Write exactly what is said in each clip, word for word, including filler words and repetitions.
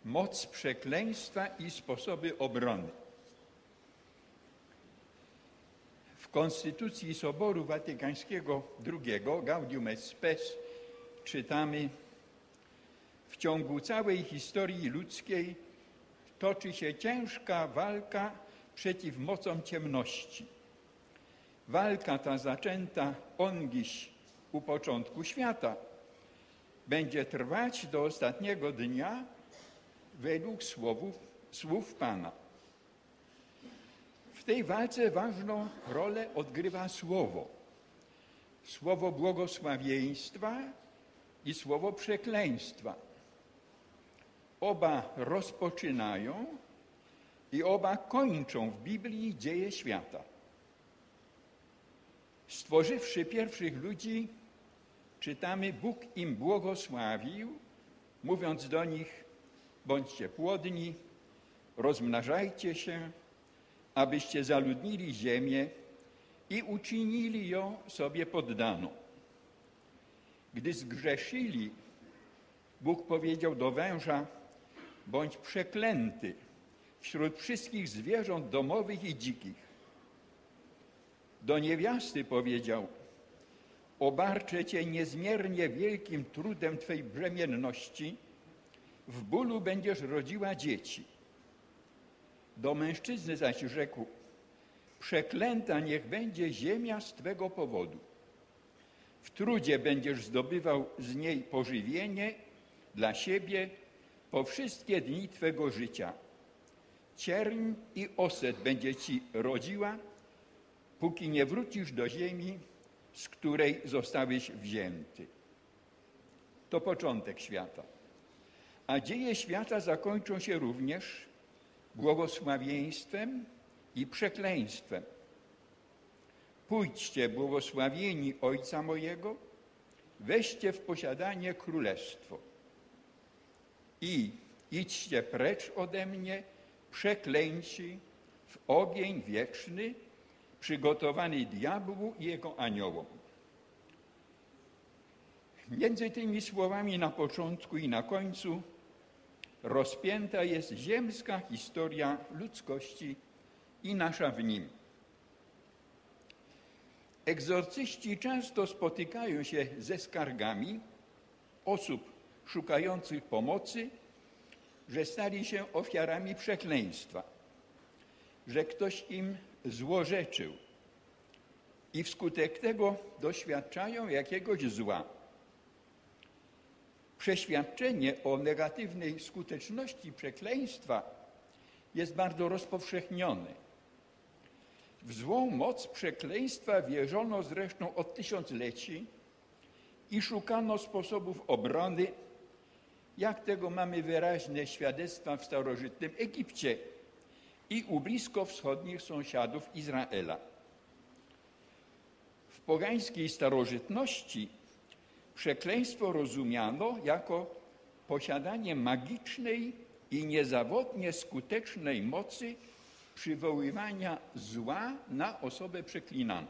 moc przekleństwa i sposoby obrony. W Konstytucji Soboru Watykańskiego drugiego, Gaudium et Spes, czytamy: w ciągu całej historii ludzkiej toczy się ciężka walka przeciw mocom ciemności. Walka ta zaczęta ongiś u początku świata będzie trwać do ostatniego dnia według słowów, słów Pana. W tej walce ważną rolę odgrywa słowo. Słowo błogosławieństwa i słowo przekleństwa. Oba rozpoczynają i oba kończą w Biblii dzieje świata. Stworzywszy pierwszych ludzi, czytamy, Bóg im błogosławił, mówiąc do nich: bądźcie płodni, rozmnażajcie się, abyście zaludnili ziemię i uczynili ją sobie poddaną. Gdy zgrzeszyli, Bóg powiedział do węża: bądź przeklęty wśród wszystkich zwierząt domowych i dzikich. Do niewiasty powiedział: obarczę cię niezmiernie wielkim trudem twej brzemienności, w bólu będziesz rodziła dzieci. Do mężczyzny zaś rzekł: przeklęta niech będzie ziemia z twego powodu. W trudzie będziesz zdobywał z niej pożywienie dla siebie po wszystkie dni twego życia. Cierń i oset będzie ci rodziła, póki nie wrócisz do ziemi, z której zostałeś wzięty. To początek świata. A dzieje świata zakończą się również błogosławieństwem i przekleństwem. Pójdźcie, błogosławieni Ojca mojego, weźcie w posiadanie królestwo. I idźcie precz ode mnie, przeklęci, w ogień wieczny, przygotowany diabłu i jego aniołom. Między tymi słowami na początku i na końcu rozpięta jest ziemska historia ludzkości i nasza w nim. Egzorcyści często spotykają się ze skargami osób szukających pomocy, że stali się ofiarami przekleństwa, że ktoś im złorzeczył i wskutek tego doświadczają jakiegoś zła. Przeświadczenie o negatywnej skuteczności przekleństwa jest bardzo rozpowszechnione. W złą moc przekleństwa wierzono zresztą od tysiącleci i szukano sposobów obrony, jak tego mamy wyraźne świadectwa w starożytnym Egipcie i u bliskowschodnich sąsiadów Izraela. W pogańskiej starożytności przekleństwo rozumiano jako posiadanie magicznej i niezawodnie skutecznej mocy przywoływania zła na osobę przeklinaną.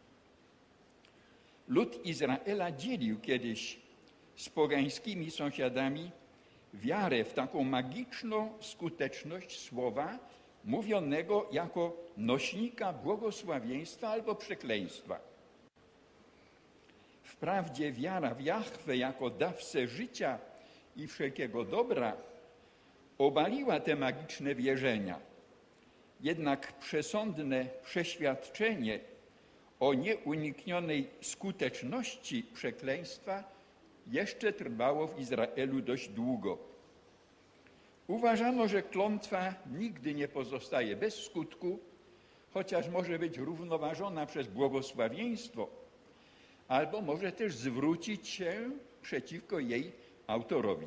Lud Izraela dzielił kiedyś z pogańskimi sąsiadami wiarę w taką magiczną skuteczność słowa mówionego jako nośnika błogosławieństwa albo przekleństwa. Wprawdzie wiara w Jahwe jako dawcę życia i wszelkiego dobra obaliła te magiczne wierzenia, jednak przesądne przeświadczenie o nieuniknionej skuteczności przekleństwa jeszcze trwało w Izraelu dość długo. Uważano, że klątwa nigdy nie pozostaje bez skutku, chociaż może być równoważona przez błogosławieństwo, albo może też zwrócić się przeciwko jej autorowi.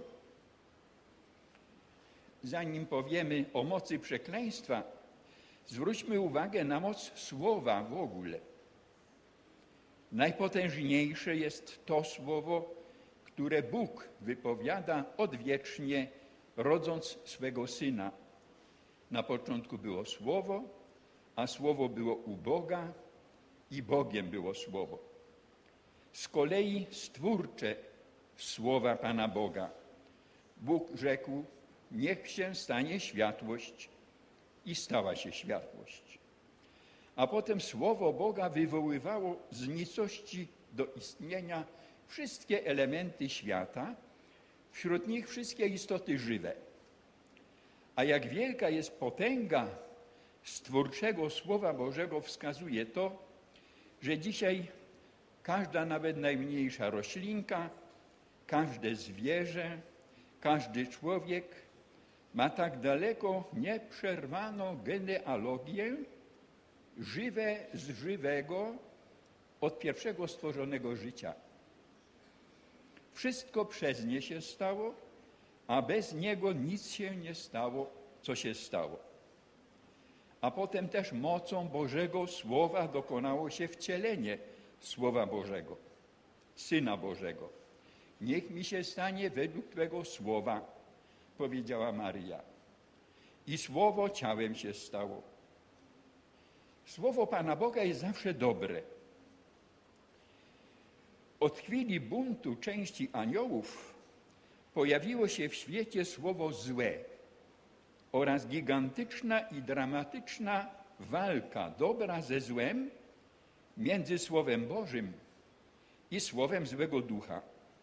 Zanim powiemy o mocy przekleństwa, zwróćmy uwagę na moc słowa w ogóle. Najpotężniejsze jest to słowo, które Bóg wypowiada odwiecznie, rodząc swego Syna. Na początku było Słowo, a Słowo było u Boga i Bogiem było Słowo. Z kolei stwórcze słowa Pana Boga. Bóg rzekł: niech się stanie światłość i stała się światłość. A potem Słowo Boga wywoływało z nicości do istnienia wszystkie elementy świata, wśród nich wszystkie istoty żywe. A jak wielka jest potęga stwórczego Słowa Bożego, wskazuje to, że dzisiaj każda, nawet najmniejsza roślinka, każde zwierzę, każdy człowiek ma tak daleko nieprzerwaną genealogię, żywe z żywego, od pierwszego stworzonego życia. Wszystko przez nie się stało, a bez niego nic się nie stało, co się stało. A potem też mocą Bożego Słowa dokonało się wcielenie Słowa Bożego, Syna Bożego. Niech mi się stanie według Twego Słowa, powiedziała Maryja. I Słowo ciałem się stało. Słowo Pana Boga jest zawsze dobre. Od chwili buntu części aniołów pojawiło się w świecie słowo złe oraz gigantyczna i dramatyczna walka dobra ze złem między Słowem Bożym i słowem złego ducha.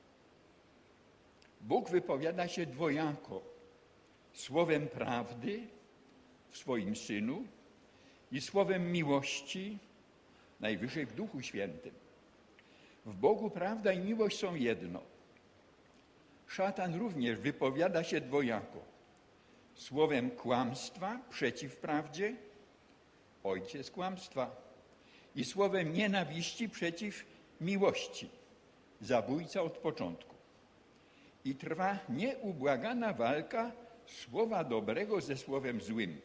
Bóg wypowiada się dwojako, słowem prawdy w swoim Synu i słowem miłości, najwyżej w Duchu Świętym. W Bogu prawda i miłość są jedno. Szatan również wypowiada się dwojako, słowem kłamstwa przeciw prawdzie, ojciec kłamstwa, i słowem nienawiści przeciw miłości, zabójca od początku. I trwa nieubłagana walka słowa dobrego ze słowem złym.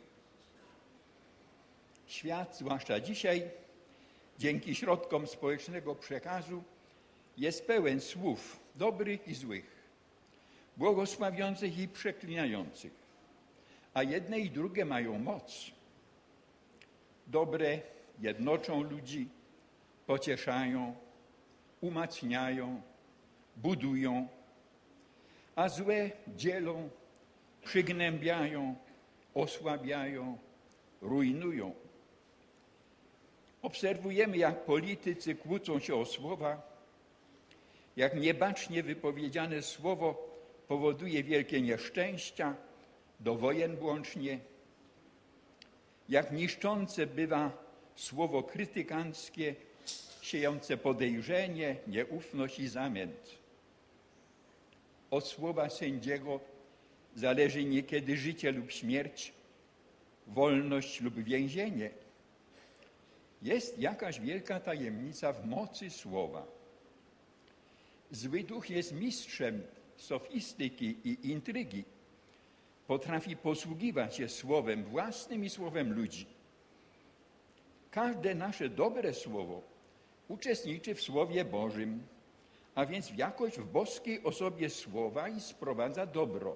Świat, zwłaszcza dzisiaj, dzięki środkom społecznego przekazu, jest pełen słów dobrych i złych, błogosławiących i przeklinających, a jedne i drugie mają moc. Dobre jednoczą ludzi, pocieszają, umacniają, budują, a złe dzielą, przygnębiają, osłabiają, rujnują. Obserwujemy, jak politycy kłócą się o słowa, jak niebacznie wypowiedziane słowo powoduje wielkie nieszczęścia, do wojen włącznie, jak niszczące bywa słowo krytykanckie, siejące podejrzenie, nieufność i zamęt. Od słowa sędziego zależy niekiedy życie lub śmierć, wolność lub więzienie. Jest jakaś wielka tajemnica w mocy słowa. Zły duch jest mistrzem sofistyki i intrygi. Potrafi posługiwać się słowem własnym i słowem ludzi. Każde nasze dobre słowo uczestniczy w Słowie Bożym, a więc w jakość w boskiej osobie słowa i sprowadza dobro.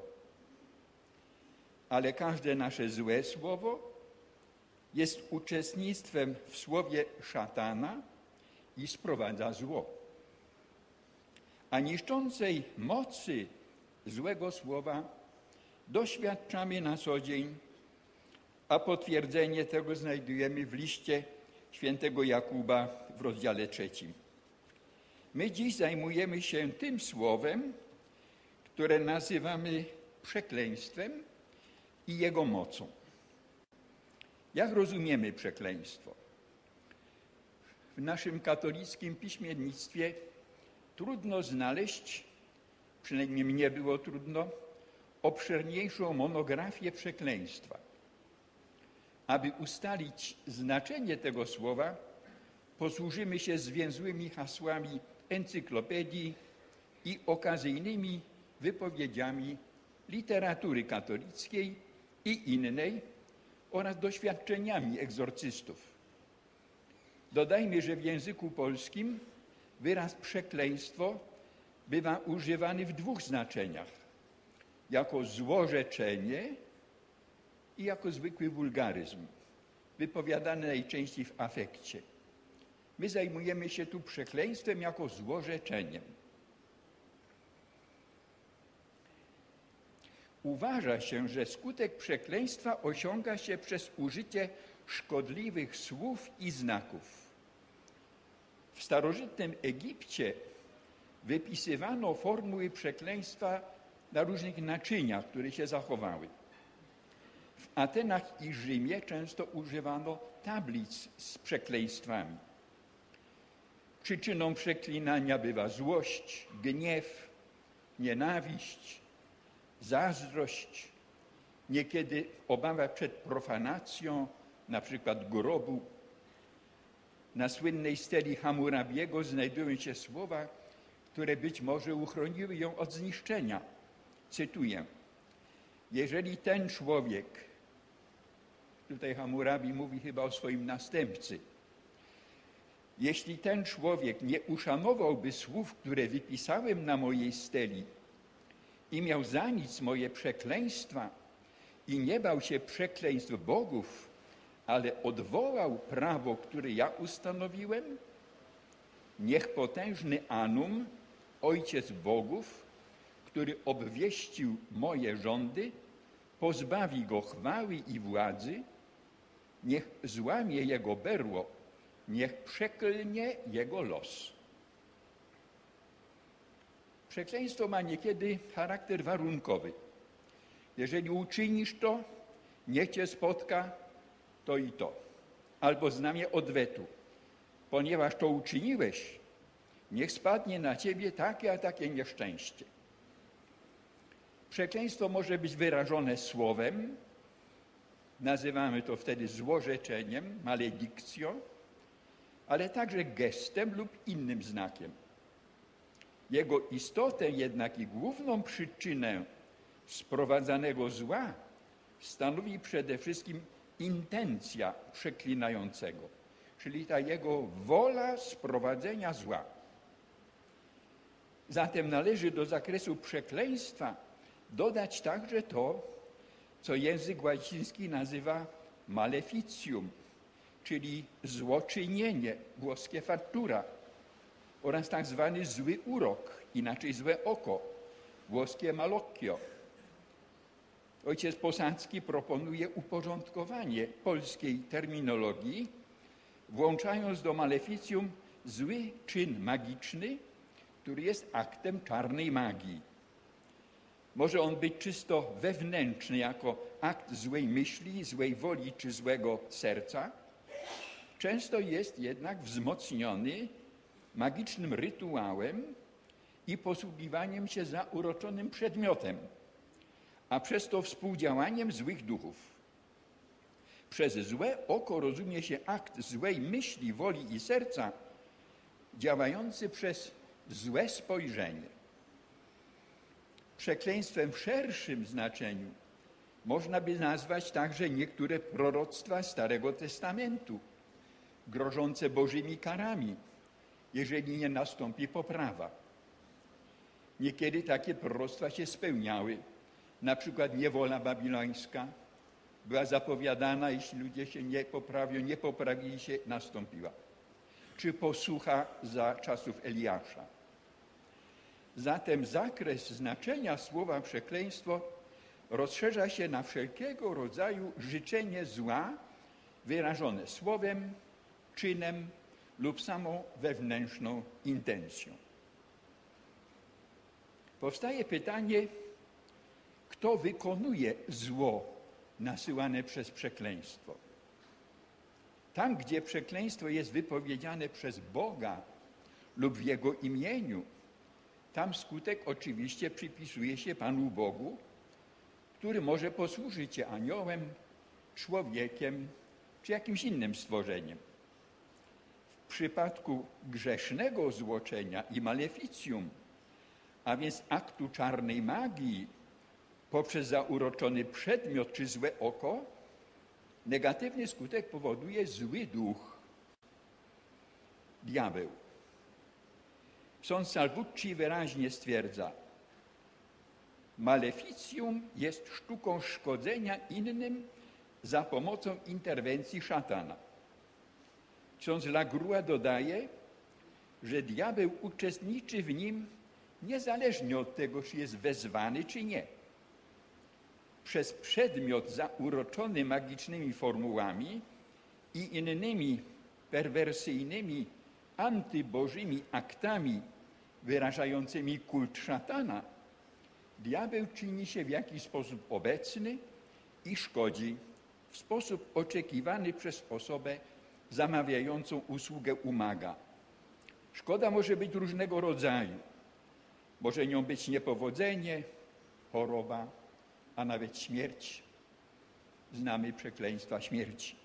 Ale każde nasze złe słowo jest uczestnictwem w słowie szatana i sprowadza zło. A niszczącej mocy złego słowa doświadczamy na co dzień, a potwierdzenie tego znajdujemy w liście świętego Jakuba w rozdziale trzecim. My dziś zajmujemy się tym słowem, które nazywamy przekleństwem i jego mocą. Jak rozumiemy przekleństwo? W naszym katolickim piśmiennictwie trudno znaleźć, przynajmniej mnie było trudno, obszerniejszą monografię przekleństwa. Aby ustalić znaczenie tego słowa, posłużymy się zwięzłymi hasłami encyklopedii i okazyjnymi wypowiedziami literatury katolickiej i innej oraz doświadczeniami egzorcystów. Dodajmy, że w języku polskim wyraz przekleństwo bywa używany w dwóch znaczeniach. Jako złorzeczenie i jako zwykły wulgaryzm, wypowiadany najczęściej w afekcie. My zajmujemy się tu przekleństwem jako złorzeczeniem. Uważa się, że skutek przekleństwa osiąga się przez użycie szkodliwych słów i znaków. W starożytnym Egipcie wypisywano formuły przekleństwa na różnych naczyniach, które się zachowały. W Atenach i Rzymie często używano tablic z przekleństwami. Przyczyną przeklinania bywa złość, gniew, nienawiść, zazdrość, niekiedy obawa przed profanacją, na przykład grobu. Na słynnej steli Hammurabiego znajdują się słowa, które być może uchroniły ją od zniszczenia. Cytuję: jeżeli ten człowiek, tutaj Hammurabi mówi chyba o swoim następcy, jeśli ten człowiek nie uszanowałby słów, które wypisałem na mojej steli i miał za nic moje przekleństwa i nie bał się przekleństw bogów, ale odwołał prawo, które ja ustanowiłem, niech potężny Anum, ojciec bogów, który obwieścił moje rządy, pozbawi go chwały i władzy, niech złamie jego berło, niech przeklnie jego los. Przekleństwo ma niekiedy charakter warunkowy. Jeżeli uczynisz to, niech cię spotka to i to. Albo znamię odwetu. Ponieważ to uczyniłeś, niech spadnie na ciebie takie a takie nieszczęście. Przekleństwo może być wyrażone słowem, nazywamy to wtedy złorzeczeniem, maledikcją, ale także gestem lub innym znakiem. Jego istotę jednak i główną przyczynę sprowadzanego zła stanowi przede wszystkim intencja przeklinającego, czyli ta jego wola sprowadzenia zła. Zatem należy do zakresu przekleństwa dodać także to, co język łaciński nazywa maleficium, czyli złoczynienie, włoskie fattura, oraz tak zwany zły urok, inaczej złe oko, włoskie malocchio. Ojciec Posadzki proponuje uporządkowanie polskiej terminologii, włączając do maleficium zły czyn magiczny, który jest aktem czarnej magii. Może on być czysto wewnętrzny, jako akt złej myśli, złej woli czy złego serca. Często jest jednak wzmocniony magicznym rytuałem i posługiwaniem się zauroczonym przedmiotem, a przez to współdziałaniem złych duchów. Przez złe oko rozumie się akt złej myśli, woli i serca, działający przez złe spojrzenie. Przekleństwem w szerszym znaczeniu można by nazwać także niektóre proroctwa Starego Testamentu, grożące Bożymi karami, jeżeli nie nastąpi poprawa. Niekiedy takie proroctwa się spełniały. Na przykład niewola babilońska była zapowiadana, jeśli ludzie się nie poprawią, nie poprawili się, nastąpiła. Czy posłucha za czasów Eliasza. Zatem zakres znaczenia słowa przekleństwo rozszerza się na wszelkiego rodzaju życzenie zła wyrażone słowem, czynem lub samą wewnętrzną intencją. Powstaje pytanie, kto wykonuje zło nasyłane przez przekleństwo? Tam, gdzie przekleństwo jest wypowiedziane przez Boga lub w Jego imieniu, tam skutek oczywiście przypisuje się Panu Bogu, który może posłużyć się aniołem, człowiekiem czy jakimś innym stworzeniem. W przypadku grzesznego złoczenia i maleficium, a więc aktu czarnej magii, poprzez zauroczony przedmiot czy złe oko, negatywny skutek powoduje zły duch, diabeł. Ksiądz Salvucci wyraźnie stwierdza, maleficium jest sztuką szkodzenia innym za pomocą interwencji szatana. Ksiądz Lagrua dodaje, że diabeł uczestniczy w nim niezależnie od tego, czy jest wezwany, czy nie. przez przedmiot zauroczony magicznymi formułami i innymi perwersyjnymi, antybożymi aktami wyrażającymi kult szatana, diabeł czyni się w jakiś sposób obecny i szkodzi w sposób oczekiwany przez osobę zamawiającą usługę u maga. Szkoda może być różnego rodzaju. Może nią być niepowodzenie, choroba, a nawet śmierć. Znamy przekleństwa śmierci.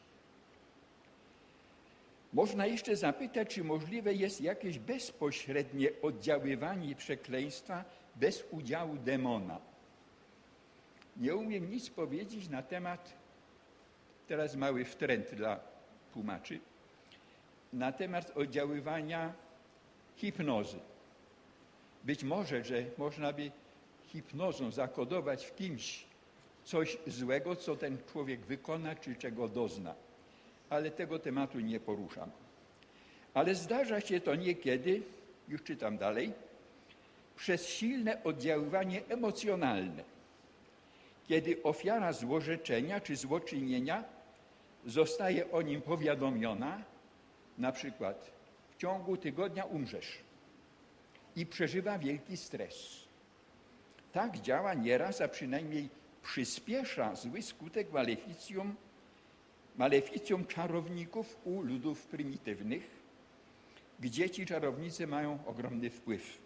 Można jeszcze zapytać, czy możliwe jest jakieś bezpośrednie oddziaływanie przekleństwa bez udziału demona. Nie umiem nic powiedzieć na temat, teraz mały wtręt dla tłumaczy, na temat oddziaływania hipnozy. Być może, że można by hipnozą zakodować w kimś coś złego, co ten człowiek wykona, czy czego dozna. Ale tego tematu nie poruszam. Ale zdarza się to niekiedy, już czytam dalej, przez silne oddziaływanie emocjonalne, kiedy ofiara złorzeczenia czy złoczynienia zostaje o nim powiadomiona, na przykład w ciągu tygodnia umrzesz i przeżywa wielki stres. Tak działa nieraz, a przynajmniej przyspiesza zły skutek maleficjum, maleficjum czarowników u ludów prymitywnych, gdzie ci czarownicy mają ogromny wpływ.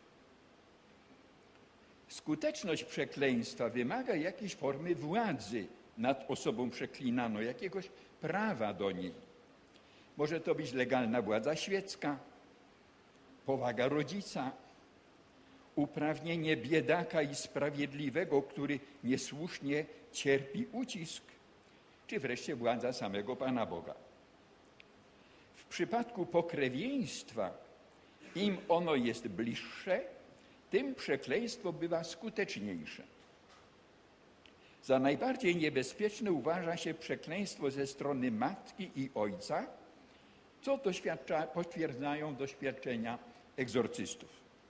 Skuteczność przekleństwa wymaga jakiejś formy władzy nad osobą przeklinaną, jakiegoś prawa do niej. Może to być legalna władza świecka, powaga rodzica, uprawnienie biedaka i sprawiedliwego, który niesłusznie cierpi ucisk, czy wreszcie władza samego Pana Boga. W przypadku pokrewieństwa, im ono jest bliższe, tym przekleństwo bywa skuteczniejsze. Za najbardziej niebezpieczne uważa się przekleństwo ze strony matki i ojca, co doświadcza, potwierdzają doświadczenia egzorcystów.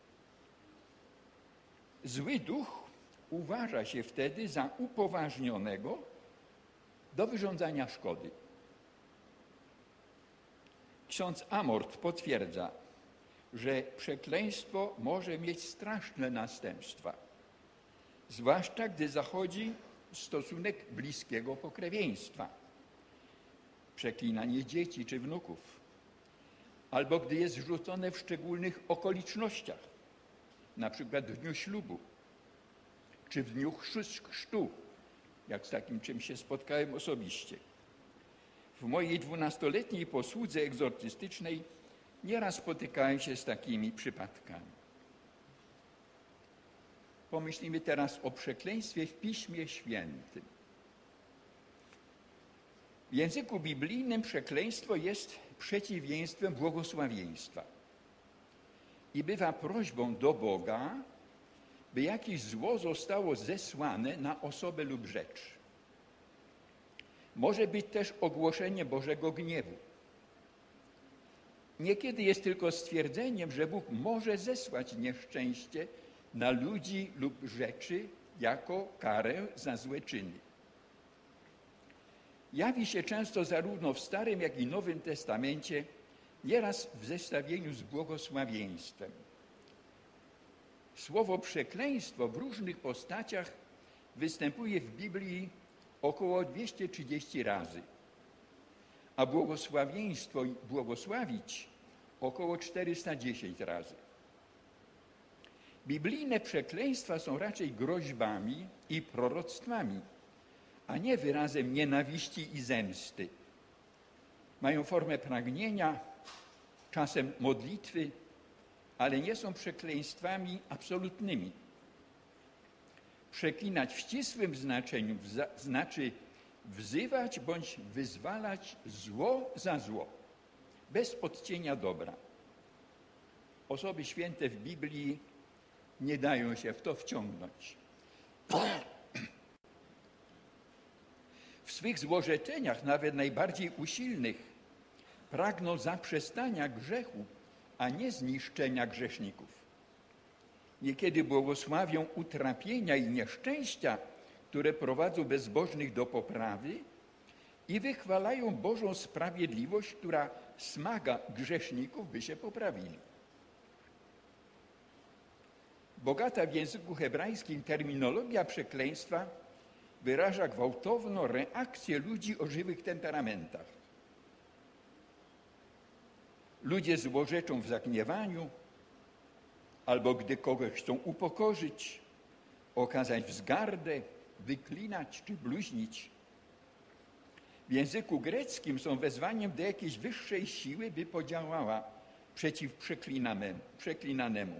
Zły duch uważa się wtedy za upoważnionego do wyrządzania szkody. Ksiądz Amort potwierdza, że przekleństwo może mieć straszne następstwa, zwłaszcza gdy zachodzi stosunek bliskiego pokrewieństwa, przeklinanie dzieci czy wnuków, albo gdy jest rzucone w szczególnych okolicznościach, na przykład w dniu ślubu, czy w dniu chrztu, jak z takim czymś się spotkałem osobiście. W mojej dwunastoletniej posłudze egzorcystycznej nieraz spotykałem się z takimi przypadkami. Pomyślimy teraz o przekleństwie w Piśmie Świętym. W języku biblijnym przekleństwo jest przeciwieństwem błogosławieństwa i bywa prośbą do Boga, by jakieś zło zostało zesłane na osobę lub rzecz. Może być też ogłoszenie Bożego gniewu. Niekiedy jest tylko stwierdzeniem, że Bóg może zesłać nieszczęście na ludzi lub rzeczy jako karę za złe czyny. Jawi się często zarówno w Starym, jak i Nowym Testamencie, nieraz w zestawieniu z błogosławieństwem. Słowo przekleństwo w różnych postaciach występuje w Biblii około dwieście trzydzieści razy, a błogosławieństwo i błogosławić około czterysta dziesięć razy. Biblijne przekleństwa są raczej groźbami i proroctwami, a nie wyrazem nienawiści i zemsty. Mają formę pragnienia, czasem modlitwy, ale nie są przekleństwami absolutnymi. Przeklinać w ścisłym znaczeniu znaczy wzywać bądź wyzwalać zło za zło, bez odcienia dobra. Osoby święte w Biblii nie dają się w to wciągnąć. W swych złorzeczeniach, nawet najbardziej usilnych, pragną zaprzestania grzechu, a nie zniszczenia grzeszników. Niekiedy błogosławią utrapienia i nieszczęścia, które prowadzą bezbożnych do poprawy i wychwalają Bożą sprawiedliwość, która smaga grzeszników, by się poprawili. Bogata w języku hebrajskim terminologia przekleństwa wyraża gwałtowną reakcję ludzi o żywych temperamentach. Ludzie złorzeczą w zagniewaniu, albo gdy kogoś chcą upokorzyć, okazać wzgardę, wyklinać czy bluźnić. W języku greckim są wezwaniem do jakiejś wyższej siły, by podziałała przeciw przeklinanemu.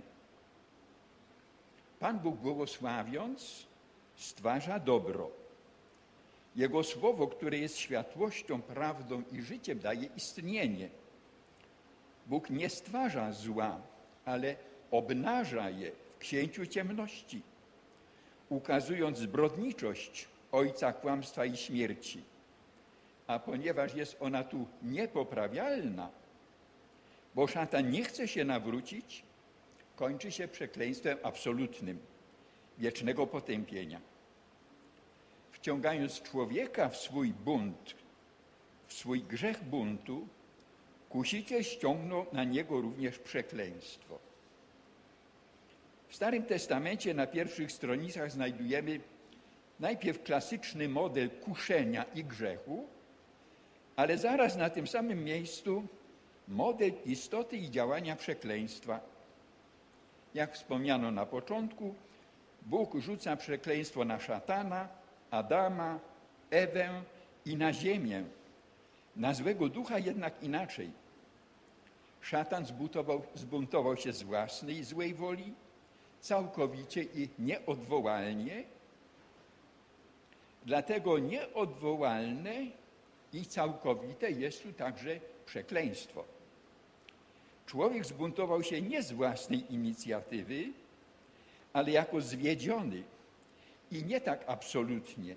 Pan Bóg błogosławiąc stwarza dobro. Jego słowo, które jest światłością, prawdą i życiem, daje istnienie. Bóg nie stwarza zła, ale obnaża je w księciu ciemności, ukazując zbrodniczość ojca kłamstwa i śmierci. A ponieważ jest ona tu niepoprawialna, bo szatan nie chce się nawrócić, kończy się przekleństwem absolutnym, wiecznego potępienia. Wciągając człowieka w swój bunt, w swój grzech buntu, kusiciel ściągnął na niego również przekleństwo. W Starym Testamencie na pierwszych stronicach znajdujemy najpierw klasyczny model kuszenia i grzechu, ale zaraz na tym samym miejscu model istoty i działania przekleństwa. Jak wspomniano na początku, Bóg rzuca przekleństwo na szatana, Adama, Ewę i na ziemię. Na złego ducha jednak inaczej. Szatan zbuntował, zbuntował się z własnej złej woli, całkowicie i nieodwołalnie. Dlatego nieodwołalne i całkowite jest tu także przekleństwo. Człowiek zbuntował się nie z własnej inicjatywy, ale jako zwiedziony i nie tak absolutnie.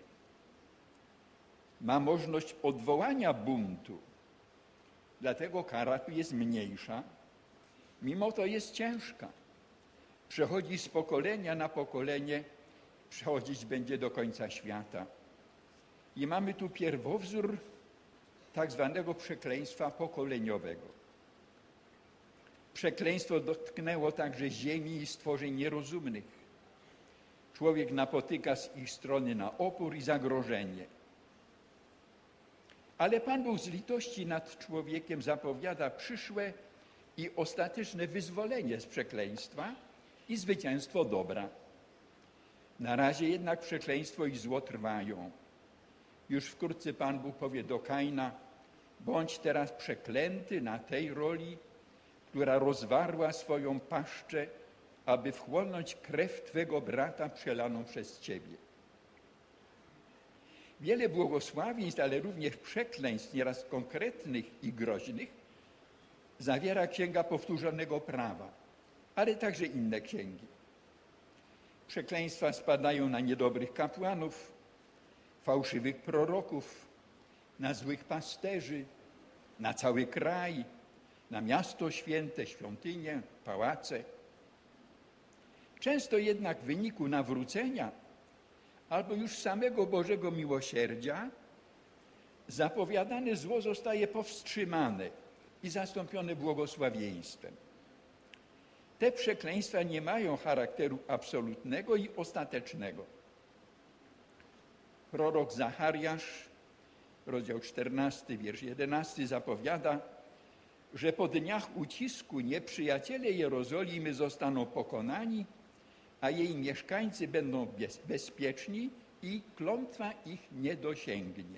Ma możliwość odwołania buntu, dlatego kara tu jest mniejsza, mimo to jest ciężka. Przechodzi z pokolenia na pokolenie, przechodzić będzie do końca świata. I mamy tu pierwowzór tak zwanego przekleństwa pokoleniowego. Przekleństwo dotknęło także ziemi i stworzeń nierozumnych. Człowiek napotyka z ich strony na opór i zagrożenie. Ale Pan Bóg z litości nad człowiekiem zapowiada przyszłe i ostateczne wyzwolenie z przekleństwa i zwycięstwo dobra. Na razie jednak przekleństwo i zło trwają. Już wkrótce Pan Bóg powie do Kaina: bądź teraz przeklęty na tej roli, która rozwarła swoją paszczę, aby wchłonąć krew Twego brata przelaną przez Ciebie. Wiele błogosławieństw, ale również przekleństw, nieraz konkretnych i groźnych, zawiera Księga Powtórzonego Prawa, ale także inne księgi. Przekleństwa spadają na niedobrych kapłanów, fałszywych proroków, na złych pasterzy, na cały kraj, na miasto święte, świątynie, pałace. Często jednak w wyniku nawrócenia albo już samego Bożego miłosierdzia zapowiadane zło zostaje powstrzymane i zastąpione błogosławieństwem. Te przekleństwa nie mają charakteru absolutnego i ostatecznego. Prorok Zachariasz, rozdział czternasty, wiersz jedenasty zapowiada, że po dniach ucisku nieprzyjaciele Jerozolimy zostaną pokonani, a jej mieszkańcy będą bez, bezpieczni i klątwa ich nie dosięgnie.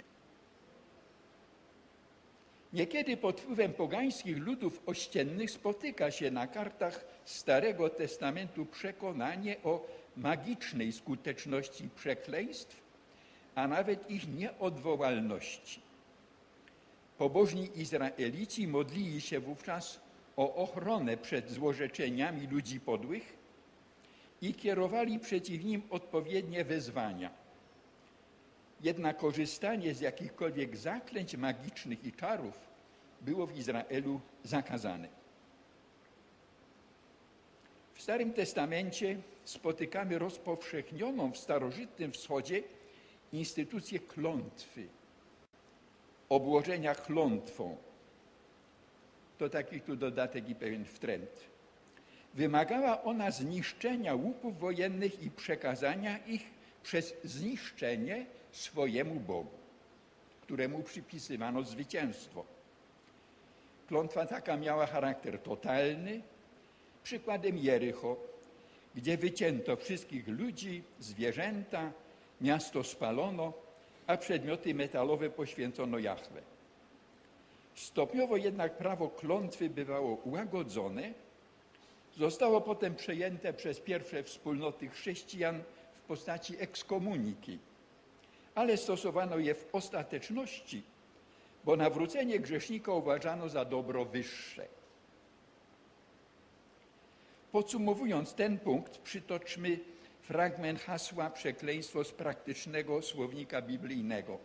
Niekiedy pod wpływem pogańskich ludów ościennych spotyka się na kartach Starego Testamentu przekonanie o magicznej skuteczności przekleństw, a nawet ich nieodwołalności. Pobożni Izraelici modlili się wówczas o ochronę przed złorzeczeniami ludzi podłych i kierowali przeciw nim odpowiednie wezwania. Jednak korzystanie z jakichkolwiek zaklęć magicznych i czarów było w Izraelu zakazane. W Starym Testamencie spotykamy rozpowszechnioną w starożytnym wschodzie instytucję klątwy, obłożenia klątwą. To taki tu dodatek i pewien wtręt. Wymagała ona zniszczenia łupów wojennych i przekazania ich przez zniszczenie swojemu Bogu, któremu przypisywano zwycięstwo. Klątwa taka miała charakter totalny. Przykładem Jericho, gdzie wycięto wszystkich ludzi, zwierzęta, miasto spalono, a przedmioty metalowe poświęcono Jahwe. Stopniowo jednak prawo klątwy bywało ułagodzone, zostało potem przejęte przez pierwsze wspólnoty chrześcijan w postaci ekskomuniki, ale stosowano je w ostateczności, bo nawrócenie grzesznika uważano za dobro wyższe. Podsumowując ten punkt, przytoczmy fragment hasła przekleństwo z praktycznego słownika biblijnego.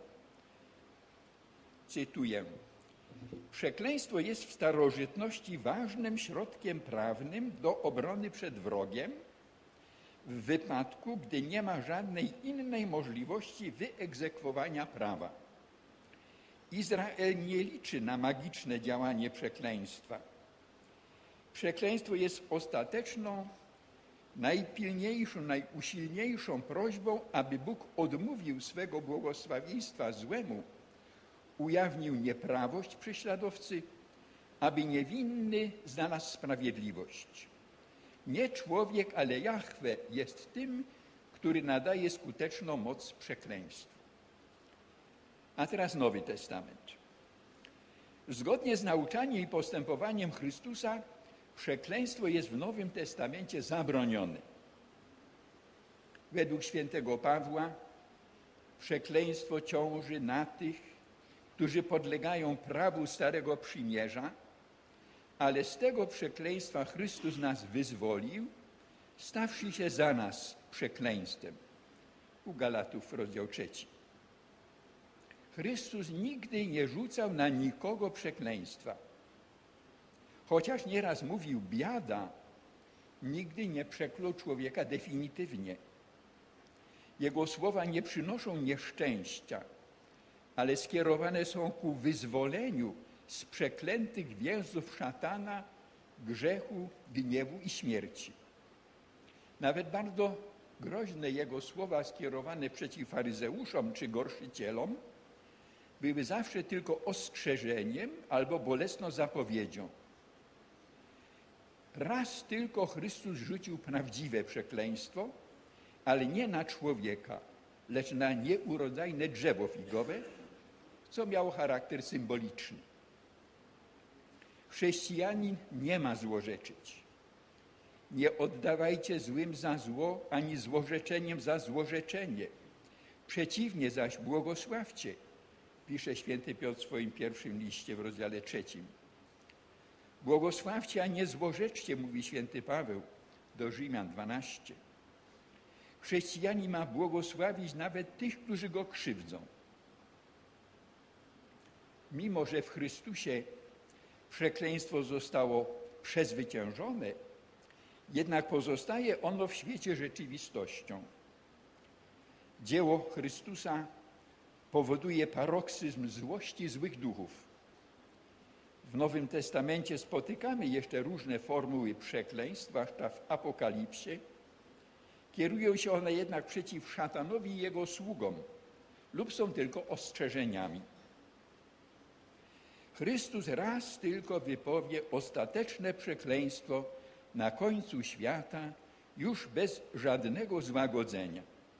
Cytuję. Przekleństwo jest w starożytności ważnym środkiem prawnym do obrony przed wrogiem w wypadku, gdy nie ma żadnej innej możliwości wyegzekwowania prawa. Izrael nie liczy na magiczne działanie przekleństwa. Przekleństwo jest ostateczną, najpilniejszą, najusilniejszą prośbą, aby Bóg odmówił swego błogosławieństwa złemu, ujawnił nieprawość prześladowcy, aby niewinny znalazł sprawiedliwość. Nie człowiek, ale Jahwe jest tym, który nadaje skuteczną moc przekleństwu. A teraz Nowy Testament. Zgodnie z nauczaniem i postępowaniem Chrystusa przekleństwo jest w Nowym Testamencie zabronione. Według świętego Pawła przekleństwo ciąży na tych, którzy podlegają prawu Starego Przymierza, ale z tego przekleństwa Chrystus nas wyzwolił, stawszy się za nas przekleństwem. U Galatów, rozdział trzeci. Chrystus nigdy nie rzucał na nikogo przekleństwa. Chociaż nieraz mówił biada, nigdy nie przeklął człowieka definitywnie. Jego słowa nie przynoszą nieszczęścia, ale skierowane są ku wyzwoleniu z przeklętych więzów szatana, grzechu, gniewu i śmierci. Nawet bardzo groźne jego słowa skierowane przeciw faryzeuszom czy gorszycielom były zawsze tylko ostrzeżeniem albo bolesną zapowiedzią. Raz tylko Chrystus rzucił prawdziwe przekleństwo, ale nie na człowieka, lecz na nieurodzajne drzewo figowe, co miało charakter symboliczny. Chrześcijanin nie ma złorzeczyć. Nie oddawajcie złym za zło, ani złorzeczeniem za złorzeczenie. Przeciwnie zaś błogosławcie, pisze święty Piotr w swoim pierwszym liście w rozdziale trzecim. Błogosławcie, a nie złorzeczcie, mówi święty Paweł do Rzymian dwanaście. Chrześcijanin ma błogosławić nawet tych, którzy go krzywdzą. Mimo że w Chrystusie przekleństwo zostało przezwyciężone, jednak pozostaje ono w świecie rzeczywistością. Dzieło Chrystusa powoduje paroksyzm złości złych duchów. W Nowym Testamencie spotykamy jeszcze różne formuły przekleństw, zwłaszcza w Apokalipsie. Kierują się one jednak przeciw szatanowi i jego sługom lub są tylko ostrzeżeniami. Chrystus raz tylko wypowie ostateczne przekleństwo na końcu świata, już bez żadnego złagodzenia.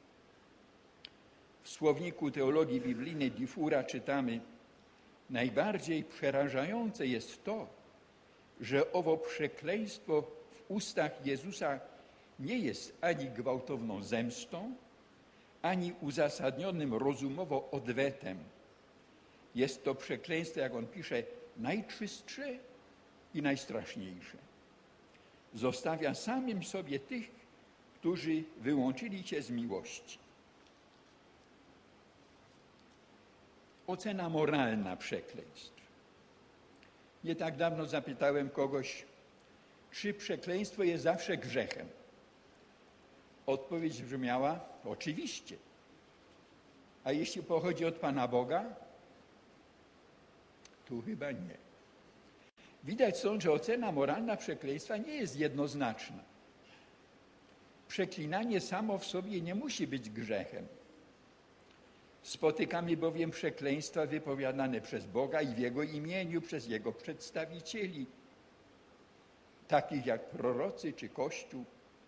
W słowniku teologii biblijnej Diffura czytamy: najbardziej przerażające jest to, że owo przekleństwo w ustach Jezusa nie jest ani gwałtowną zemstą, ani uzasadnionym rozumowo odwetem. Jest to przekleństwo, jak on pisze, najczystsze i najstraszniejsze. Zostawia samym sobie tych, którzy wyłączyli się z miłości. Ocena moralna przekleństw. Nie tak dawno zapytałem kogoś, czy przekleństwo jest zawsze grzechem. Odpowiedź brzmiała: oczywiście. A jeśli pochodzi od Pana Boga, tu chyba nie. Widać stąd, że ocena moralna przekleństwa nie jest jednoznaczna. Przeklinanie samo w sobie nie musi być grzechem. Spotykamy bowiem przekleństwa wypowiadane przez Boga i w Jego imieniu, przez Jego przedstawicieli, takich jak prorocy czy Kościół.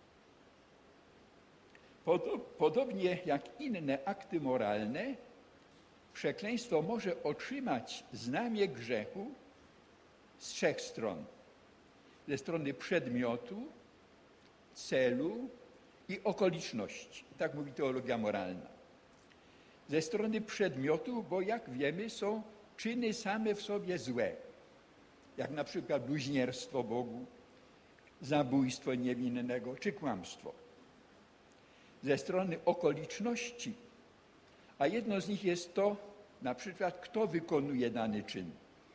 Podobnie jak inne akty moralne, przekleństwo może otrzymać znamię grzechu z trzech stron. Ze strony przedmiotu, celu i okoliczności. Tak mówi teologia moralna. Ze strony przedmiotu, bo jak wiemy, są czyny same w sobie złe, jak na przykład bluźnierstwo Bogu, zabójstwo niewinnego czy kłamstwo. Ze strony okoliczności, a jedno z nich jest to, na przykład, kto wykonuje dany czyn.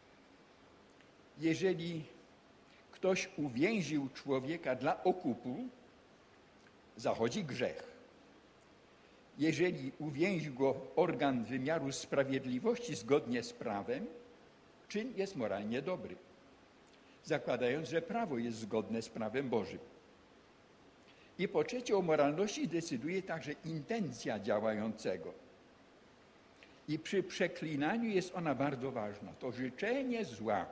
Jeżeli ktoś uwięził człowieka dla okupu, zachodzi grzech. Jeżeli uwięził go organ wymiaru sprawiedliwości zgodnie z prawem, czyn jest moralnie dobry, zakładając, że prawo jest zgodne z prawem Bożym. I po trzecie, o moralności decyduje także intencja działającego. I przy przeklinaniu jest ona bardzo ważna. To życzenie zła.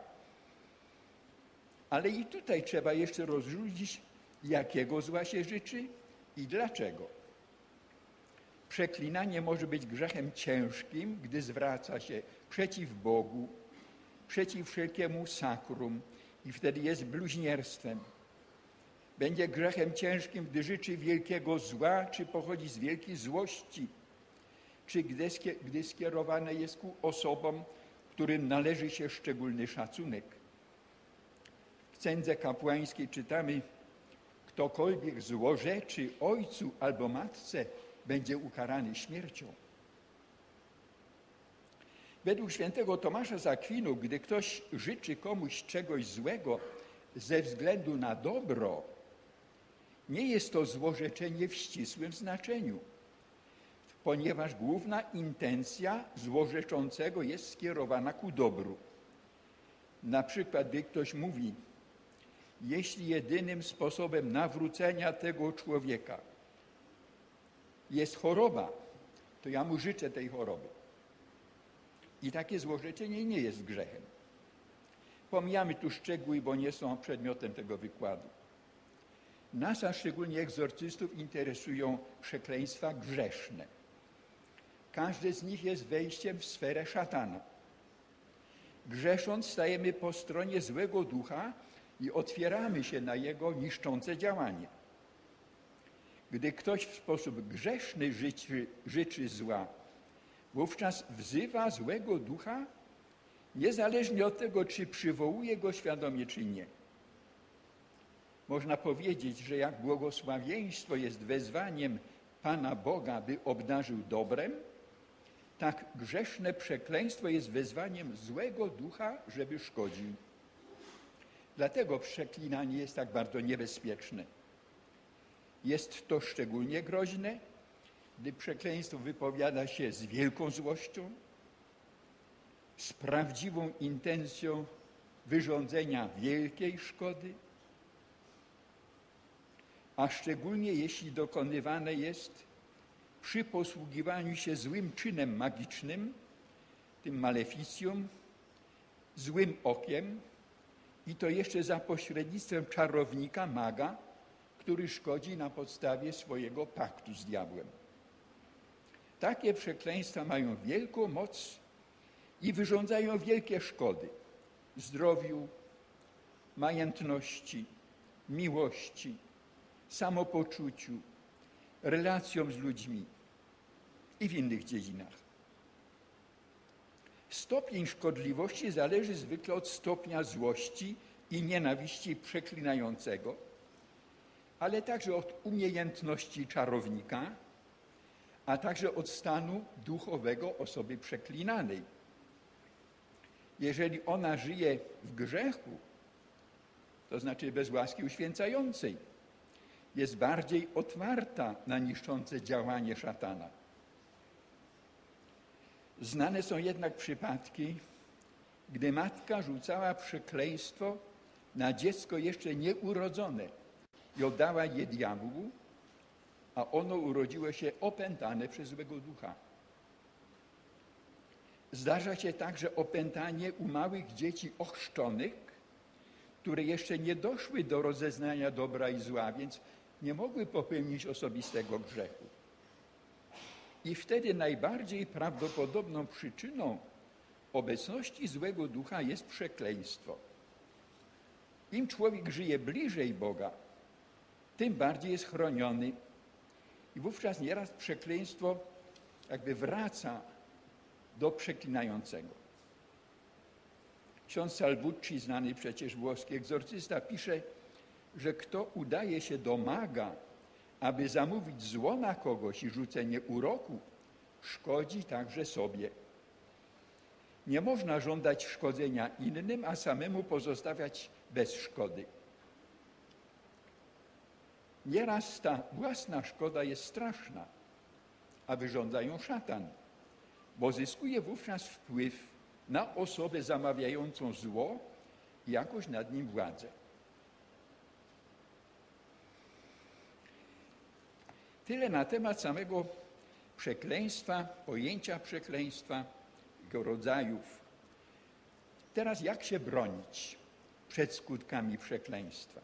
Ale i tutaj trzeba jeszcze rozróżnić, jakiego zła się życzy i dlaczego. Przeklinanie może być grzechem ciężkim, gdy zwraca się przeciw Bogu, przeciw wszelkiemu sakrum i wtedy jest bluźnierstwem. Będzie grzechem ciężkim, gdy życzy wielkiego zła, czy pochodzi z wielkiej złości, czy gdy, gdy skierowane jest ku osobom, którym należy się szczególny szacunek. W księdze kapłańskiej czytamy: ktokolwiek złorzeczy ojcu albo matce, będzie ukarany śmiercią. Według świętego Tomasza z Akwinu, gdy ktoś życzy komuś czegoś złego ze względu na dobro, nie jest to złorzeczenie w ścisłym znaczeniu, ponieważ główna intencja złorzeczącego jest skierowana ku dobru. Na przykład, gdy ktoś mówi: jeśli jedynym sposobem nawrócenia tego człowieka jest choroba, to ja mu życzę tej choroby. I takie złorzeczenie nie jest grzechem. Pomijamy tu szczegóły, bo nie są przedmiotem tego wykładu. Nas, a szczególnie egzorcystów, interesują przekleństwa grzeszne. Każde z nich jest wejściem w sferę szatana. Grzesząc, stajemy po stronie złego ducha i otwieramy się na jego niszczące działanie. Gdy ktoś w sposób grzeszny życzy, życzy zła, wówczas wzywa złego ducha, niezależnie od tego, czy przywołuje go świadomie, czy nie. Można powiedzieć, że jak błogosławieństwo jest wezwaniem Pana Boga, by obdarzył dobrem, tak grzeszne przekleństwo jest wezwaniem złego ducha, żeby szkodził. Dlatego przeklinanie jest tak bardzo niebezpieczne. Jest to szczególnie groźne, gdy przekleństwo wypowiada się z wielką złością, z prawdziwą intencją wyrządzenia wielkiej szkody, a szczególnie jeśli dokonywane jest przy posługiwaniu się złym czynem magicznym, tym maleficjum, złym okiem, i to jeszcze za pośrednictwem czarownika, maga, który szkodzi na podstawie swojego paktu z diabłem. Takie przekleństwa mają wielką moc i wyrządzają wielkie szkody zdrowiu, majętności, miłości, samopoczuciu, relacjom z ludźmi i w innych dziedzinach. Stopień szkodliwości zależy zwykle od stopnia złości i nienawiści przeklinającego, ale także od umiejętności czarownika, a także od stanu duchowego osoby przeklinanej. Jeżeli ona żyje w grzechu, to znaczy bez łaski uświęcającej, jest bardziej otwarta na niszczące działanie szatana. Znane są jednak przypadki, gdy matka rzucała przekleństwo na dziecko jeszcze nieurodzone i oddała je diabłu, a ono urodziło się opętane przez złego ducha. Zdarza się także opętanie u małych dzieci ochrzczonych, które jeszcze nie doszły do rozeznania dobra i zła, więc nie mogły popełnić osobistego grzechu. I wtedy najbardziej prawdopodobną przyczyną obecności złego ducha jest przekleństwo. Im człowiek żyje bliżej Boga, tym bardziej jest chroniony i wówczas nieraz przekleństwo jakby wraca do przeklinającego. Ksiądz Salvucci, znany przecież włoski egzorcysta, pisze, że kto udaje się do maga, aby zamówić zło na kogoś i rzucenie uroku, szkodzi także sobie. Nie można żądać szkodzenia innym, a samemu pozostawiać bez szkody. Nieraz ta własna szkoda jest straszna, a wyrządza ją szatan, bo zyskuje wówczas wpływ na osobę zamawiającą zło i jakoś nad nim władzę. Tyle na temat samego przekleństwa, pojęcia przekleństwa, jego rodzajów. Teraz jak się bronić przed skutkami przekleństwa?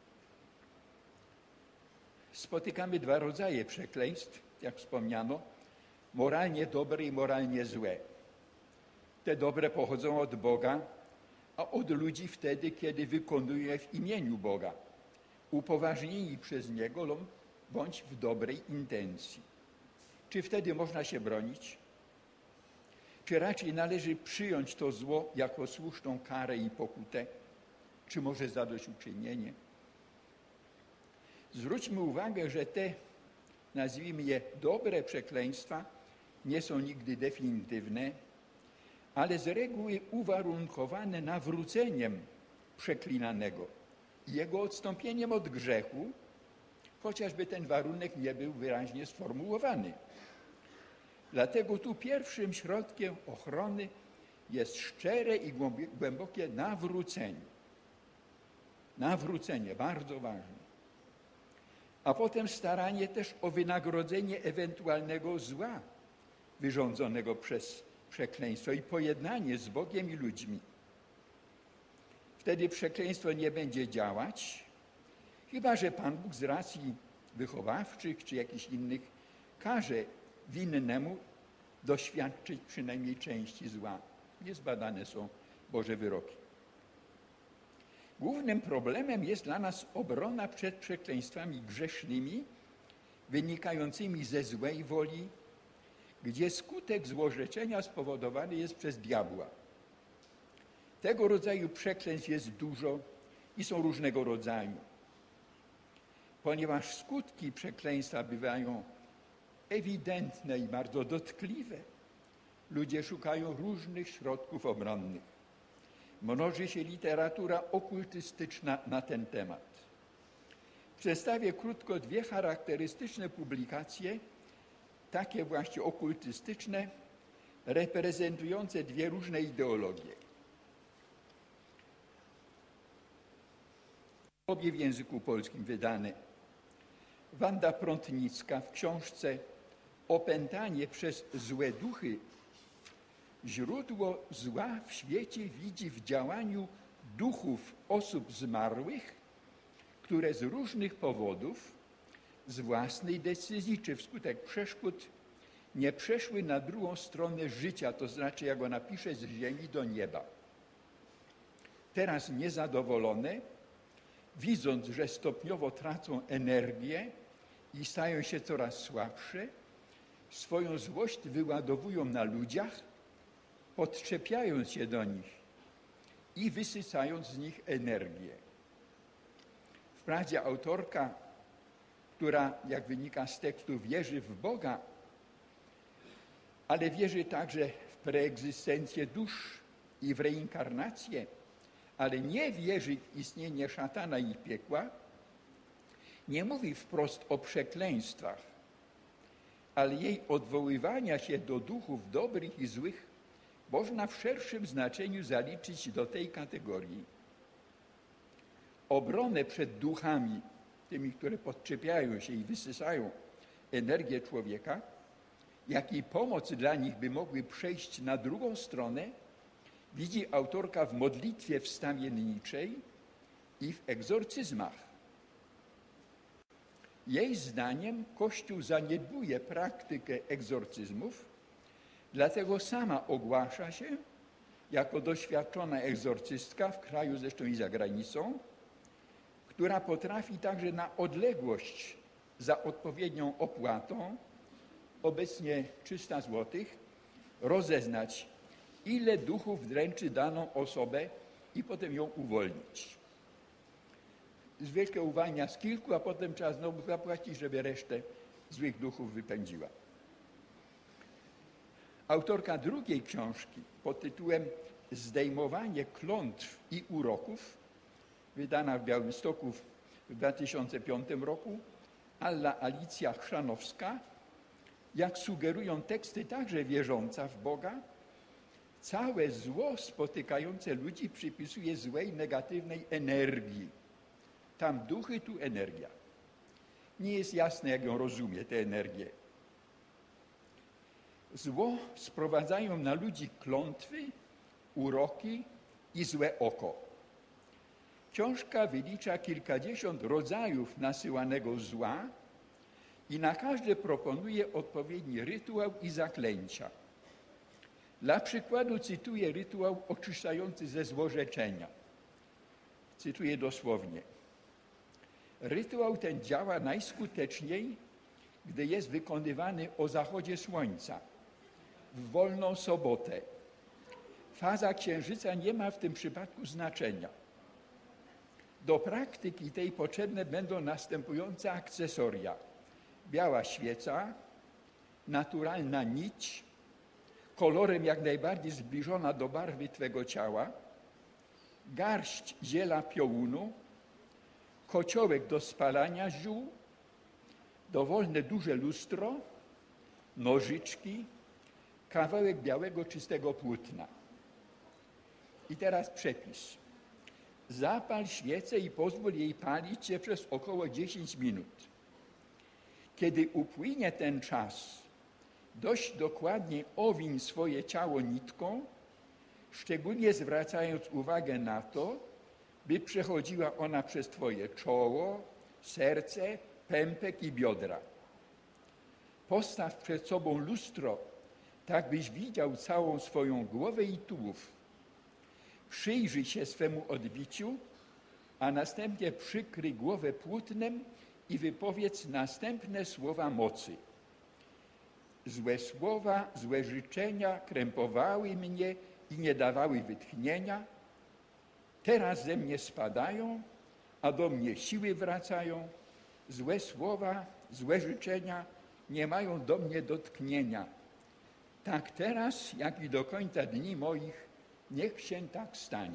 Spotykamy dwa rodzaje przekleństw, jak wspomniano, moralnie dobre i moralnie złe. Te dobre pochodzą od Boga, a od ludzi wtedy, kiedy wykonują je w imieniu Boga, upoważnieni przez Niego bądź w dobrej intencji. Czy wtedy można się bronić? Czy raczej należy przyjąć to zło jako słuszną karę i pokutę? Czy może zadośćuczynienie? Zwróćmy uwagę, że te, nazwijmy je, dobre przekleństwa nie są nigdy definitywne, ale z reguły uwarunkowane nawróceniem przeklinanego i jego odstąpieniem od grzechu, chociażby ten warunek nie był wyraźnie sformułowany. Dlatego tu pierwszym środkiem ochrony jest szczere i głębokie nawrócenie. Nawrócenie, bardzo ważne. A potem staranie też o wynagrodzenie ewentualnego zła wyrządzonego przez przekleństwo i pojednanie z Bogiem i ludźmi. Wtedy przekleństwo nie będzie działać, chyba że Pan Bóg z racji wychowawczych czy jakichś innych każe winnemu doświadczyć przynajmniej części zła. Niezbadane są Boże wyroki. Głównym problemem jest dla nas obrona przed przekleństwami grzesznymi wynikającymi ze złej woli, gdzie skutek złorzeczenia spowodowany jest przez diabła. Tego rodzaju przekleństw jest dużo i są różnego rodzaju. Ponieważ skutki przekleństwa bywają ewidentne i bardzo dotkliwe, ludzie szukają różnych środków obronnych. Mnoży się literatura okultystyczna na ten temat. Przedstawię krótko dwie charakterystyczne publikacje, takie właśnie okultystyczne, reprezentujące dwie różne ideologie. Obie w języku polskim wydane. Wanda Prątnicka w książce Opętanie przez złe duchy źródło zła w świecie widzi w działaniu duchów osób zmarłych, które z różnych powodów, z własnej decyzji czy wskutek przeszkód, nie przeszły na drugą stronę życia, to znaczy, jak ona pisze, z ziemi do nieba. Teraz niezadowolone, widząc, że stopniowo tracą energię i stają się coraz słabsze, swoją złość wyładowują na ludziach, podczepiając się do nich i wysysając z nich energię. Wprawdzie autorka, która, jak wynika z tekstu, wierzy w Boga, ale wierzy także w preegzystencję dusz i w reinkarnację, ale nie wierzy w istnienie szatana i piekła, nie mówi wprost o przekleństwach, ale jej odwoływania się do duchów dobrych i złych można w szerszym znaczeniu zaliczyć do tej kategorii. Obronę przed duchami, tymi, które podczepiają się i wysysają energię człowieka, jak i pomoc dla nich, by mogły przejść na drugą stronę, widzi autorka w modlitwie wstawienniczej i w egzorcyzmach. Jej zdaniem Kościół zaniedbuje praktykę egzorcyzmów, dlatego sama ogłasza się jako doświadczona egzorcystka w kraju, zresztą i za granicą, która potrafi także na odległość za odpowiednią opłatą, obecnie trzysta złotych, rozeznać, ile duchów dręczy daną osobę i potem ją uwolnić. Zwykle uwalnia z kilku, a potem trzeba znowu zapłacić, żeby resztę złych duchów wypędziła. Autorka drugiej książki pod tytułem Zdejmowanie klątw i uroków, wydana w Białymstoku w dwa tysiące piątym roku, Alla Alicja Chrzanowska, jak sugerują teksty także wierząca w Boga, całe zło spotykające ludzi przypisuje złej, negatywnej energii. Tam duchy, tu energia. Nie jest jasne, jak ją rozumie, tę energię. Zło sprowadzają na ludzi klątwy, uroki i złe oko. Książka wylicza kilkadziesiąt rodzajów nasyłanego zła i na każde proponuje odpowiedni rytuał i zaklęcia. Dla przykładu cytuję rytuał oczyszczający ze złorzeczenia. Cytuję dosłownie. Rytuał ten działa najskuteczniej, gdy jest wykonywany o zachodzie słońca, w wolną sobotę. Faza księżyca nie ma w tym przypadku znaczenia. Do praktyki tej potrzebne będą następujące akcesoria. Biała świeca, naturalna nić, kolorem jak najbardziej zbliżona do barwy Twego ciała, garść ziela piołunu, kociołek do spalania ziół, dowolne duże lustro, nożyczki, kawałek białego, czystego płótna. I teraz przepis. Zapal świecę i pozwól jej palić się przez około dziesięć minut. Kiedy upłynie ten czas, dość dokładnie owiń swoje ciało nitką, szczególnie zwracając uwagę na to, by przechodziła ona przez Twoje czoło, serce, pępek i biodra. Postaw przed sobą lustro, tak byś widział całą swoją głowę i tułów. Przyjrzyj się swemu odbiciu, a następnie przykryj głowę płótnem i wypowiedz następne słowa mocy. Złe słowa, złe życzenia krępowały mnie i nie dawały wytchnienia. Teraz ze mnie spadają, a do mnie siły wracają. Złe słowa, złe życzenia nie mają do mnie dotknienia. Tak teraz, jak i do końca dni moich, niech się tak stanie.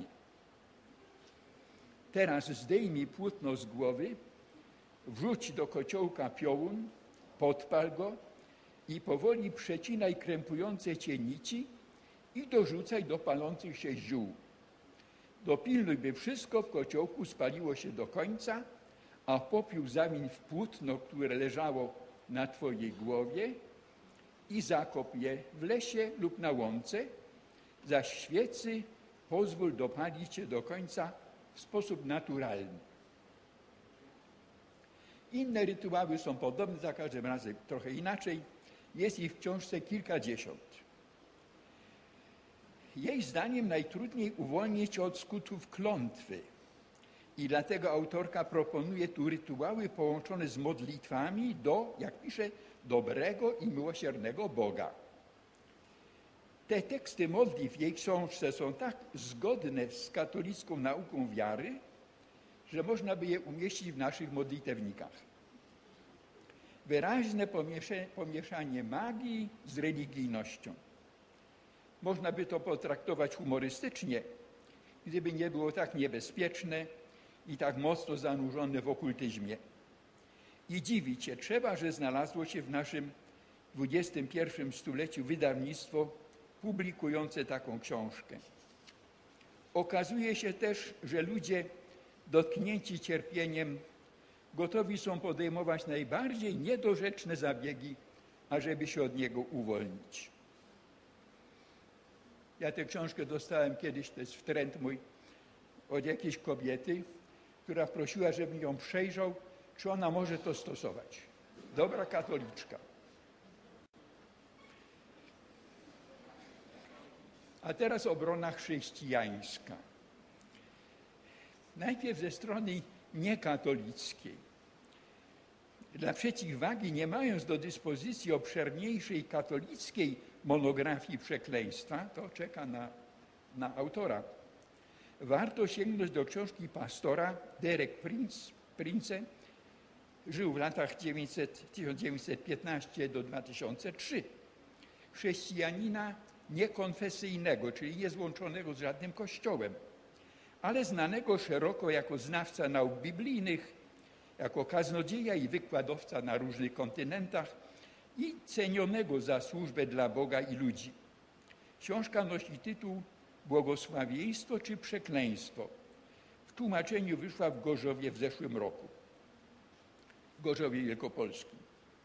Teraz zdejmij płótno z głowy, wrzuć do kociołka piołun, podpal go i powoli przecinaj krępujące cię nici i dorzucaj do palących się ziół. Dopilnuj, by wszystko w kociołku spaliło się do końca, a popiół zamień w płótno, które leżało na Twojej głowie i zakop je w lesie lub na łące, zaś świecy pozwól dopalić się do końca w sposób naturalny. Inne rytuały są podobne, za każdym razem trochę inaczej. Jest ich w książce kilkadziesiąt. Jej zdaniem najtrudniej uwolnić od skutków klątwy i dlatego autorka proponuje tu rytuały połączone z modlitwami do, jak pisze, dobrego i miłosiernego Boga. Te teksty modlitw w jej książce są tak zgodne z katolicką nauką wiary, że można by je umieścić w naszych modlitewnikach. Wyraźne pomieszanie magii z religijnością. Można by to potraktować humorystycznie, gdyby nie było tak niebezpieczne i tak mocno zanurzone w okultyzmie. I dziwić się trzeba, że znalazło się w naszym w dwudziestym pierwszym stuleciu wydawnictwo publikujące taką książkę. Okazuje się też, że ludzie dotknięci cierpieniem gotowi są podejmować najbardziej niedorzeczne zabiegi, ażeby się od niego uwolnić. Ja tę książkę dostałem kiedyś, to jest wtręt mój, od jakiejś kobiety, która prosiła, żebym ją przejrzał, czy ona może to stosować. Dobra katoliczka. A teraz obrona chrześcijańska. Najpierw ze strony niekatolickiej. Dla przeciwwagi, nie mając do dyspozycji obszerniejszej katolickiej monografii przekleństwa, to czeka na, na autora, warto sięgnąć do książki pastora Derek Prince, Prince. Żył w latach tysiąc dziewięćset piętnastego do dwa tysiące trzeciego. Chrześcijanina niekonfesyjnego, czyli niezłączonego z żadnym kościołem, ale znanego szeroko jako znawca nauk biblijnych, jako kaznodzieja i wykładowca na różnych kontynentach i cenionego za służbę dla Boga i ludzi. Książka nosi tytuł Błogosławieństwo czy przekleństwo. W tłumaczeniu wyszła w Gorzowie w zeszłym roku. W Gorzowie Wielkopolskim.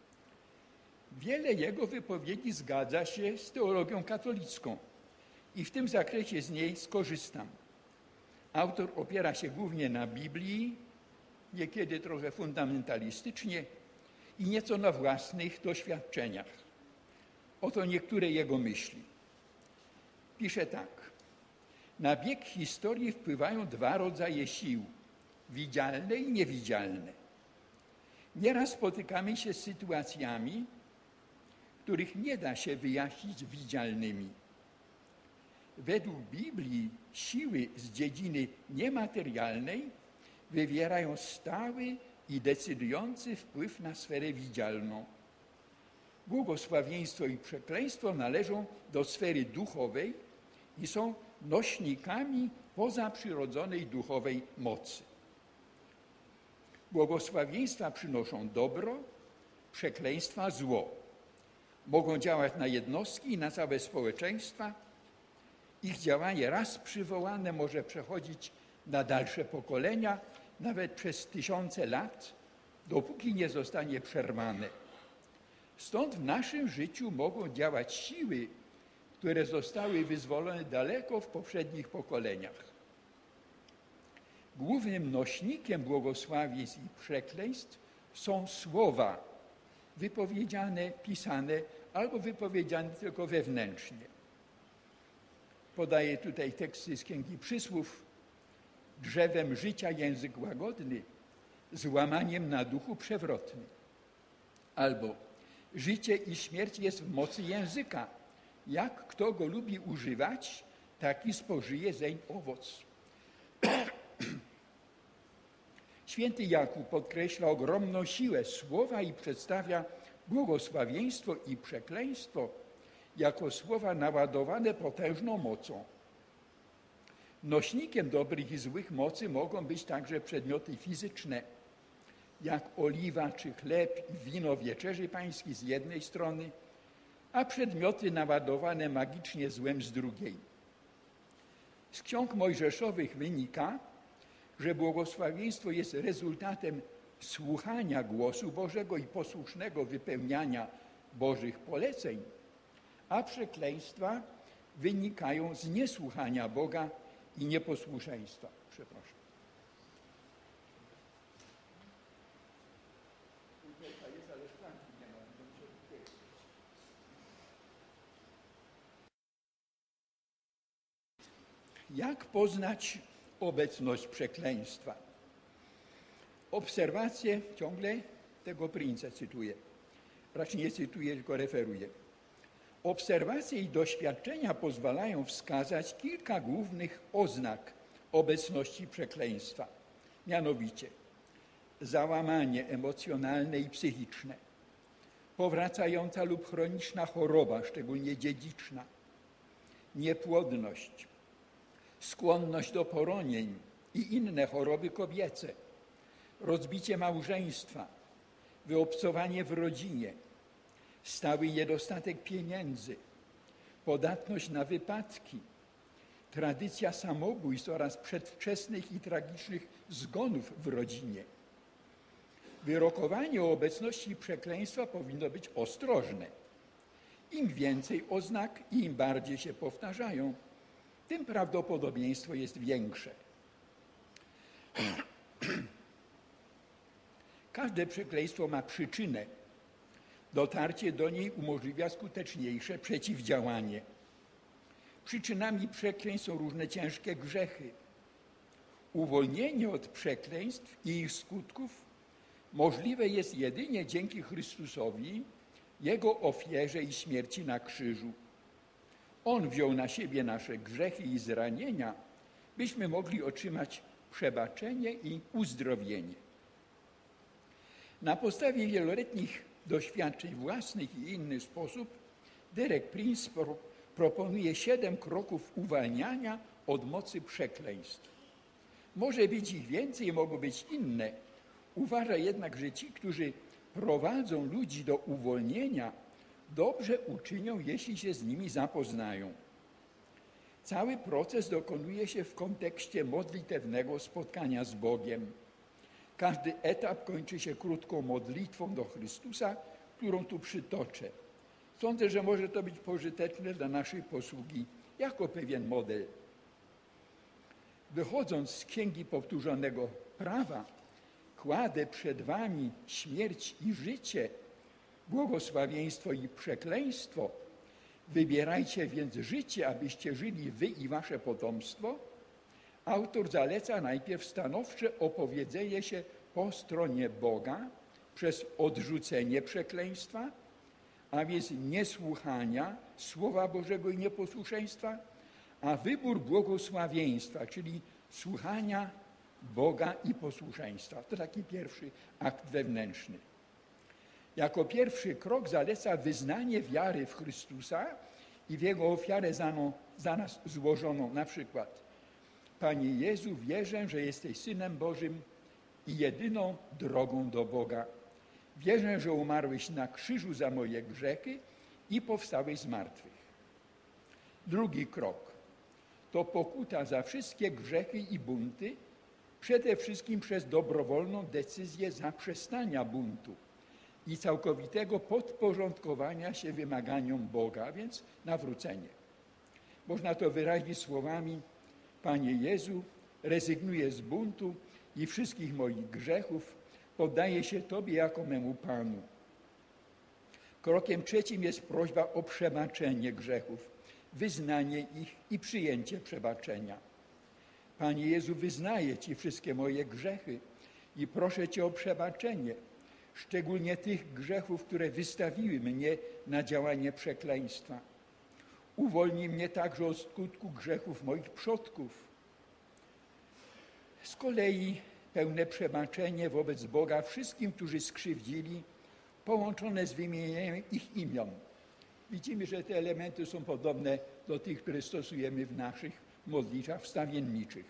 Wiele jego wypowiedzi zgadza się z teologią katolicką i w tym zakresie z niej skorzystam. Autor opiera się głównie na Biblii, niekiedy trochę fundamentalistycznie i nieco na własnych doświadczeniach. Oto niektóre jego myśli. Pisze tak. Na bieg historii wpływają dwa rodzaje sił, widzialne i niewidzialne. Nieraz spotykamy się z sytuacjami, których nie da się wyjaśnić widzialnymi. Według Biblii siły z dziedziny niematerialnej wywierają stały i decydujący wpływ na sferę widzialną. Błogosławieństwo i przekleństwo należą do sfery duchowej i są nośnikami pozaprzyrodzonej duchowej mocy. Błogosławieństwa przynoszą dobro, przekleństwa zło. Mogą działać na jednostki i na całe społeczeństwa. Ich działanie raz przywołane może przechodzić na dalsze pokolenia, nawet przez tysiące lat, dopóki nie zostanie przerwane. Stąd w naszym życiu mogą działać siły, które zostały wyzwolone daleko w poprzednich pokoleniach. Głównym nośnikiem błogosławieństw i przekleństw są słowa wypowiedziane, pisane albo wypowiedziane tylko wewnętrznie. Podaję tutaj teksty z Księgi Przysłów. Drzewem życia język łagodny, złamaniem na duchu przewrotny. Albo życie i śmierć jest w mocy języka. Jak kto go lubi używać, taki spożyje zeń owoc. Święty Jakub podkreśla ogromną siłę słowa i przedstawia błogosławieństwo i przekleństwo jako słowa naładowane potężną mocą. Nośnikiem dobrych i złych mocy mogą być także przedmioty fizyczne, jak oliwa czy chleb i wino wieczerzy pańskiej z jednej strony, a przedmioty naładowane magicznie złem z drugiej. Z ksiąg mojżeszowych wynika, że błogosławieństwo jest rezultatem słuchania głosu Bożego i posłusznego wypełniania Bożych poleceń, a przekleństwa wynikają z niesłuchania Boga i nieposłuszeństwa. Przepraszam. Jak poznać obecność przekleństwa? Obserwacje ciągle tego Prince'a cytuję. Raczej nie cytuję, tylko referuję. Obserwacje i doświadczenia pozwalają wskazać kilka głównych oznak obecności przekleństwa. Mianowicie załamanie emocjonalne i psychiczne, powracająca lub chroniczna choroba, szczególnie dziedziczna, niepłodność, skłonność do poronień i inne choroby kobiece, rozbicie małżeństwa, wyobcowanie w rodzinie, stały niedostatek pieniędzy, podatność na wypadki, tradycja samobójstw oraz przedwczesnych i tragicznych zgonów w rodzinie. Wyrokowanie o obecności przekleństwa powinno być ostrożne. Im więcej oznak i im bardziej się powtarzają, tym prawdopodobieństwo jest większe. Każde przekleństwo ma przyczynę. Dotarcie do niej umożliwia skuteczniejsze przeciwdziałanie. Przyczynami przekleństw są różne ciężkie grzechy. Uwolnienie od przekleństw i ich skutków możliwe jest jedynie dzięki Chrystusowi, Jego ofierze i śmierci na krzyżu. On wziął na siebie nasze grzechy i zranienia, byśmy mogli otrzymać przebaczenie i uzdrowienie. Na podstawie wieloletnich doświadczeń własnych i innych sposób Derek Prince pro, proponuje siedem kroków uwalniania od mocy przekleństw. Może być ich więcej, mogą być inne. Uważa jednak, że ci, którzy prowadzą ludzi do uwolnienia, dobrze uczynią, jeśli się z nimi zapoznają. Cały proces dokonuje się w kontekście modlitewnego spotkania z Bogiem. Każdy etap kończy się krótką modlitwą do Chrystusa, którą tu przytoczę. Sądzę, że może to być pożyteczne dla naszej posługi jako pewien model. Wychodząc z Księgi Powtórzonego Prawa, kładę przed wami śmierć i życie, błogosławieństwo i przekleństwo. Wybierajcie więc życie, abyście żyli wy i wasze potomstwo. Autor zaleca najpierw stanowcze opowiedzenie się po stronie Boga przez odrzucenie przekleństwa, a więc niesłuchania Słowa Bożego i nieposłuszeństwa, a wybór błogosławieństwa, czyli słuchania Boga i posłuszeństwa. To taki pierwszy akt wewnętrzny. Jako pierwszy krok zaleca wyznanie wiary w Chrystusa i w Jego ofiarę za, no, za nas złożoną. Na przykład: Panie Jezu, wierzę, że jesteś Synem Bożym i jedyną drogą do Boga. Wierzę, że umarłeś na krzyżu za moje grzechy i powstałeś z martwych. Drugi krok to pokuta za wszystkie grzechy i bunty, przede wszystkim przez dobrowolną decyzję zaprzestania buntu i całkowitego podporządkowania się wymaganiom Boga, a więc nawrócenie. Można to wyrazić słowami: Panie Jezu, rezygnuję z buntu i wszystkich moich grzechów, poddaję się Tobie jako memu Panu. Krokiem trzecim jest prośba o przebaczenie grzechów, wyznanie ich i przyjęcie przebaczenia. Panie Jezu, wyznaję Ci wszystkie moje grzechy i proszę Cię o przebaczenie, szczególnie tych grzechów, które wystawiły mnie na działanie przekleństwa. Uwolnij mnie także od skutku grzechów moich przodków. Z kolei pełne przebaczenie wobec Boga wszystkim, którzy skrzywdzili, połączone z wymienieniem ich imion. Widzimy, że te elementy są podobne do tych, które stosujemy w naszych modlitwach wstawienniczych.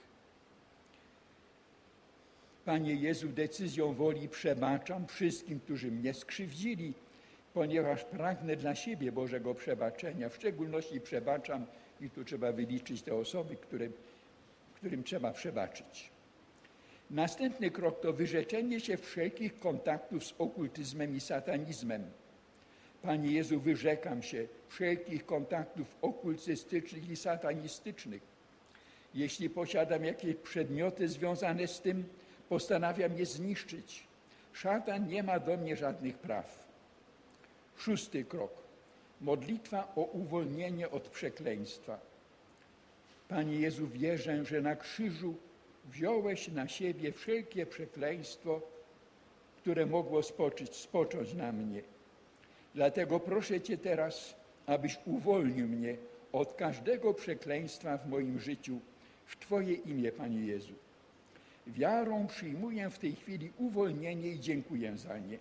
Panie Jezu, decyzją woli przebaczam wszystkim, którzy mnie skrzywdzili, ponieważ pragnę dla siebie Bożego przebaczenia. W szczególności przebaczam, i tu trzeba wyliczyć te osoby, którym, którym trzeba przebaczyć. Następny krok to wyrzeczenie się wszelkich kontaktów z okultyzmem i satanizmem. Panie Jezu, wyrzekam się wszelkich kontaktów okultystycznych i satanistycznych. Jeśli posiadam jakieś przedmioty związane z tym, postanawiam je zniszczyć. Szatan nie ma do mnie żadnych praw. Szósty krok. Modlitwa o uwolnienie od przekleństwa. Panie Jezu, wierzę, że na krzyżu wziąłeś na siebie wszelkie przekleństwo, które mogło spoczyć, spocząć na mnie. Dlatego proszę Cię teraz, abyś uwolnił mnie od każdego przekleństwa w moim życiu w Twoje imię, Panie Jezu. Wiarą przyjmuję w tej chwili uwolnienie i dziękuję za nie.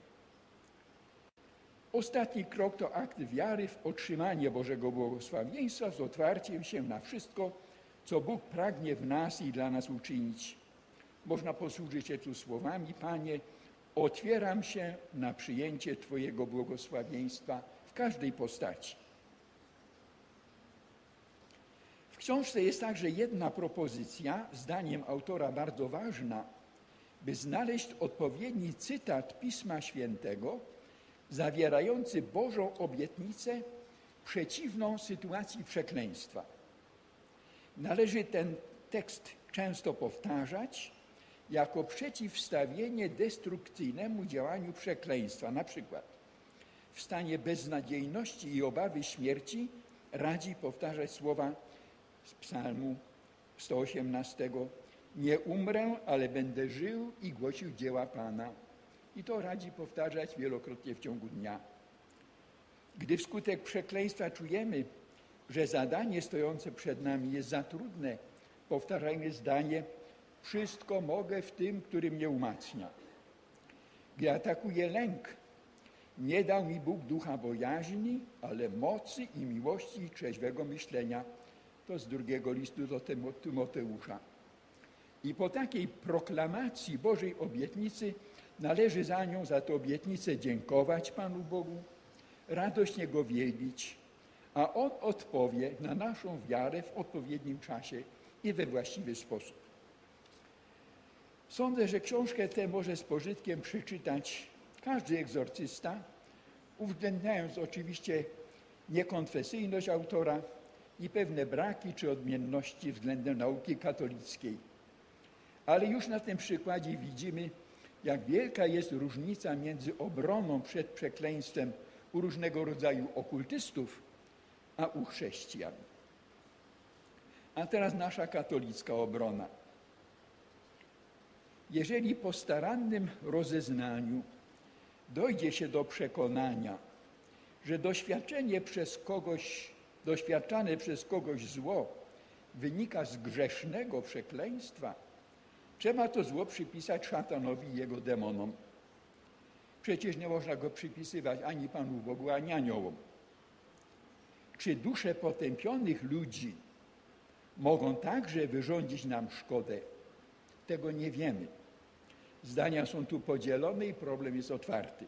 Ostatni krok to akt wiary w otrzymanie Bożego błogosławieństwa z otwarciem się na wszystko, co Bóg pragnie w nas i dla nas uczynić. Można posłużyć się tu słowami: Panie, otwieram się na przyjęcie Twojego błogosławieństwa w każdej postaci. W książce jest także jedna propozycja, zdaniem autora bardzo ważna, by znaleźć odpowiedni cytat Pisma Świętego zawierający Bożą obietnicę przeciwną sytuacji przekleństwa. Należy ten tekst często powtarzać jako przeciwstawienie destrukcyjnemu działaniu przekleństwa. Na przykład w stanie beznadziejności i obawy śmierci radzi powtarzać słowa z psalmu sto osiemnastego: nie umrę, ale będę żył i głosił dzieła Pana. I to radzi powtarzać wielokrotnie w ciągu dnia. Gdy wskutek przekleństwa czujemy, że zadanie stojące przed nami jest za trudne, powtarzajmy zdanie: wszystko mogę w tym, który mnie umacnia. Gdy atakuje lęk, nie dał mi Bóg ducha bojaźni, ale mocy i miłości i trzeźwego myślenia. To z drugiego listu do Tymoteusza. I po takiej proklamacji Bożej obietnicy należy za nią, za tę obietnicę dziękować Panu Bogu, radośnie Go wielbić, a On odpowie na naszą wiarę w odpowiednim czasie i we właściwy sposób. Sądzę, że książkę tę może z pożytkiem przeczytać każdy egzorcysta, uwzględniając oczywiście niekonfesyjność autora i pewne braki czy odmienności względem nauki katolickiej. Ale już na tym przykładzie widzimy, jak wielka jest różnica między obroną przed przekleństwem u różnego rodzaju okultystów, a u chrześcijan. A teraz nasza katolicka obrona. Jeżeli po starannym rozeznaniu dojdzie się do przekonania, że doświadczenie przez kogoś, doświadczane przez kogoś zło wynika z grzesznego przekleństwa, trzeba to zło przypisać szatanowi i jego demonom. Przecież nie można go przypisywać ani Panu Bogu, ani aniołom. Czy dusze potępionych ludzi mogą także wyrządzić nam szkodę? Tego nie wiemy. Zdania są tu podzielone i problem jest otwarty.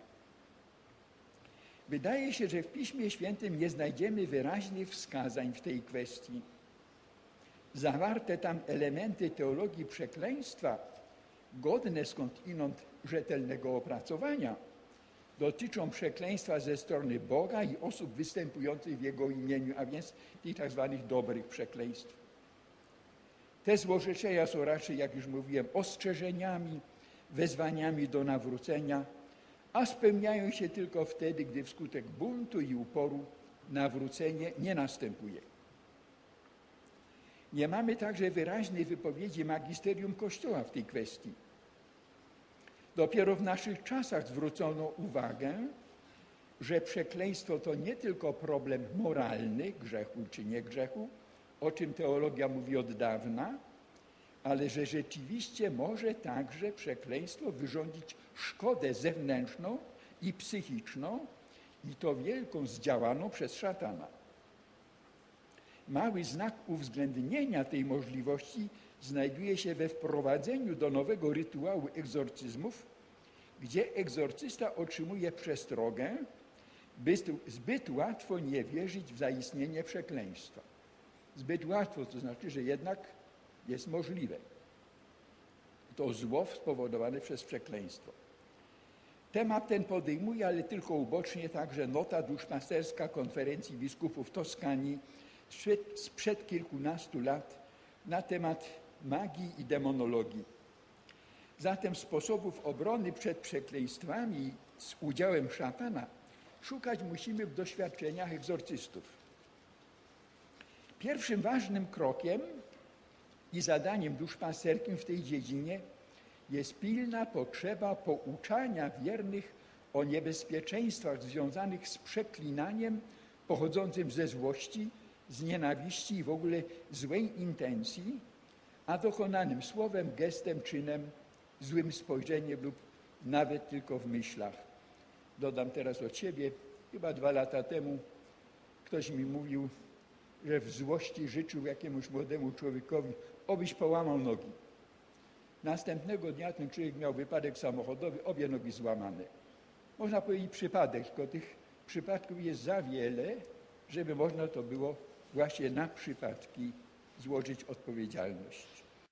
Wydaje się, że w Piśmie Świętym nie znajdziemy wyraźnych wskazań w tej kwestii. Zawarte tam elementy teologii przekleństwa, godne skądinąd rzetelnego opracowania, dotyczą przekleństwa ze strony Boga i osób występujących w Jego imieniu, a więc tych tak zwanych dobrych przekleństw. Te złorzeczenia są raczej, jak już mówiłem, ostrzeżeniami, wezwaniami do nawrócenia, a spełniają się tylko wtedy, gdy wskutek buntu i uporu nawrócenie nie następuje. Nie mamy także wyraźnej wypowiedzi magisterium Kościoła w tej kwestii. Dopiero w naszych czasach zwrócono uwagę, że przekleństwo to nie tylko problem moralny, grzechu czy nie grzechu, o czym teologia mówi od dawna, ale że rzeczywiście może także przekleństwo wyrządzić szkodę zewnętrzną i psychiczną, i to wielką, zdziałaną przez szatana. Mały znak uwzględnienia tej możliwości znajduje się we wprowadzeniu do nowego rytuału egzorcyzmów, gdzie egzorcysta otrzymuje przestrogę, by zbyt łatwo nie wierzyć w zaistnienie przekleństwa. Zbyt łatwo, to znaczy, że jednak jest możliwe. To zło spowodowane przez przekleństwo. Temat ten podejmuje, ale tylko ubocznie, także nota duszpasterska Konferencji Biskupów Toskanii sprzed, sprzed kilkunastu lat na temat magii i demonologii. Zatem sposobów obrony przed przekleństwami z udziałem szatana szukać musimy w doświadczeniach egzorcystów. Pierwszym ważnym krokiem i zadaniem duszpasterskim w tej dziedzinie jest pilna potrzeba pouczania wiernych o niebezpieczeństwach związanych z przeklinaniem pochodzącym ze złości, z nienawiści i w ogóle złej intencji, a dokonanym słowem, gestem, czynem, złym spojrzeniem lub nawet tylko w myślach. Dodam teraz od siebie, chyba dwa lata temu ktoś mi mówił, że w złości życzył jakiemuś młodemu człowiekowi, obyś połamał nogi. Następnego dnia ten człowiek miał wypadek samochodowy, obie nogi złamane. Można powiedzieć przypadek, tylko tych Przypadków jest za wiele, żeby można to było właśnie na przypadki złożyć odpowiedzialność.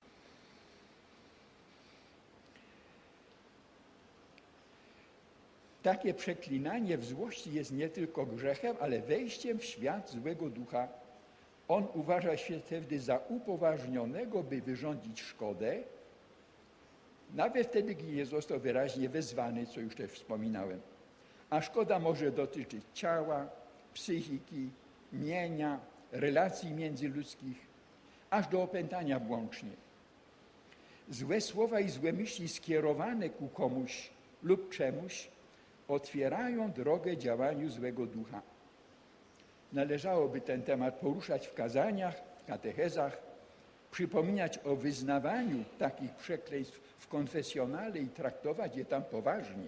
Takie przeklinanie w złości jest nie tylko grzechem, ale wejściem w świat złego ducha. On uważa się wtedy za upoważnionego, by wyrządzić szkodę, nawet wtedy, gdy nie został wyraźnie wezwany, co już też wspominałem. A szkoda może dotyczyć ciała, psychiki, mienia, relacji międzyludzkich, aż do opętania włącznie. Złe słowa i złe myśli skierowane ku komuś lub czemuś otwierają drogę działaniu złego ducha. Należałoby ten temat poruszać w kazaniach, katechezach, przypominać o wyznawaniu takich przekleństw w konfesjonale i traktować je tam poważnie.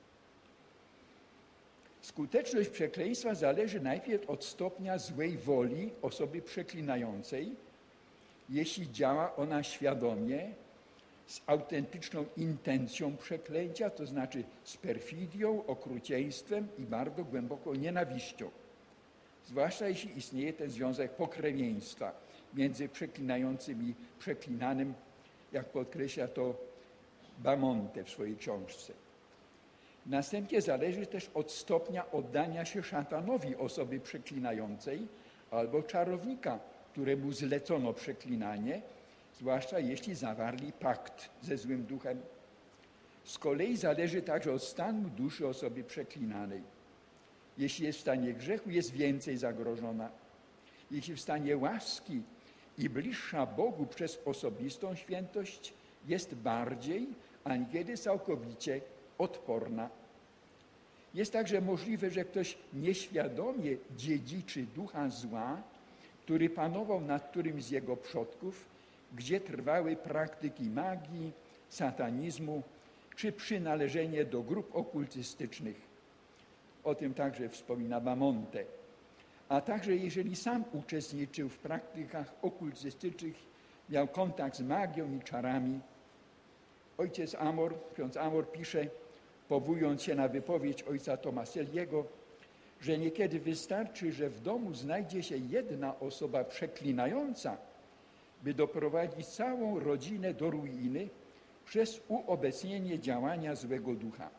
Skuteczność przekleństwa zależy najpierw od stopnia złej woli osoby przeklinającej, jeśli działa ona świadomie, z autentyczną intencją przeklęcia, to znaczy z perfidią, okrucieństwem i bardzo głęboką nienawiścią. Zwłaszcza jeśli istnieje ten związek pokrewieństwa między przeklinającym i przeklinanym, jak podkreśla to Bamonte w swojej książce. Następnie zależy też od stopnia oddania się szatanowi osoby przeklinającej albo czarownika, któremu zlecono przeklinanie, zwłaszcza jeśli zawarli pakt ze złym duchem. Z kolei zależy także od stanu duszy osoby przeklinanej. Jeśli jest w stanie grzechu, jest więcej zagrożona. Jeśli w stanie łaski i bliższa Bogu przez osobistą świętość, jest bardziej, a niekiedy całkowicie odporna. Jest także możliwe, że ktoś nieświadomie dziedziczy ducha zła, który panował nad którymś z jego przodków, gdzie trwały praktyki magii, satanizmu czy przynależenie do grup okultystycznych. O tym także wspomina Bamonte. A także jeżeli sam uczestniczył w praktykach okultystycznych, miał kontakt z magią i czarami. Ojciec Amor, ksiądz Amor pisze, powołując się na wypowiedź ojca Tomaselliego, że niekiedy wystarczy, że w domu znajdzie się jedna osoba przeklinająca, by doprowadzić całą rodzinę do ruiny przez uobecnienie działania złego ducha.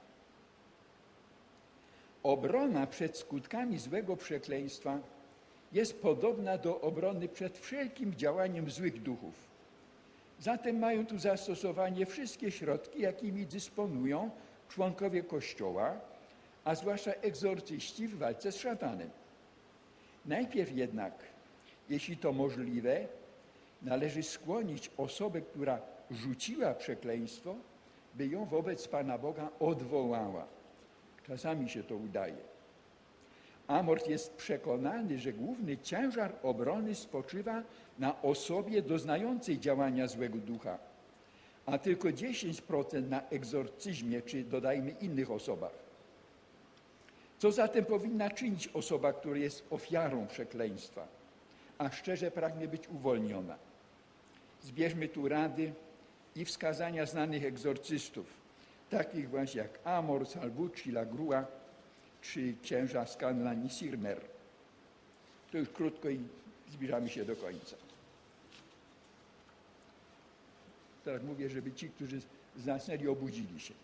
Obrona przed skutkami złego przekleństwa jest podobna do obrony przed wszelkim działaniem złych duchów. Zatem mają tu zastosowanie wszystkie środki, jakimi dysponują członkowie Kościoła, a zwłaszcza egzorcyści w walce z szatanem. Najpierw jednak, jeśli to możliwe, należy skłonić osobę, która rzuciła przekleństwo, by ją wobec Pana Boga odwołała. Czasami się to udaje. Amort jest przekonany, że główny ciężar obrony spoczywa na osobie doznającej działania złego ducha, a tylko dziesięć procent na egzorcyzmie, czy dodajmy innych osobach. Co zatem powinna czynić osoba, która jest ofiarą przekleństwa, a szczerze pragnie być uwolniona? Zbierzmy tu rady i wskazania znanych egzorcystów, takich właśnie jak Amor, Salvucci, Lagrua czy księża Scanlan i Sirmer. To już krótko i zbliżamy się do końca. Teraz mówię, żeby ci, którzy zasnęli, obudzili się.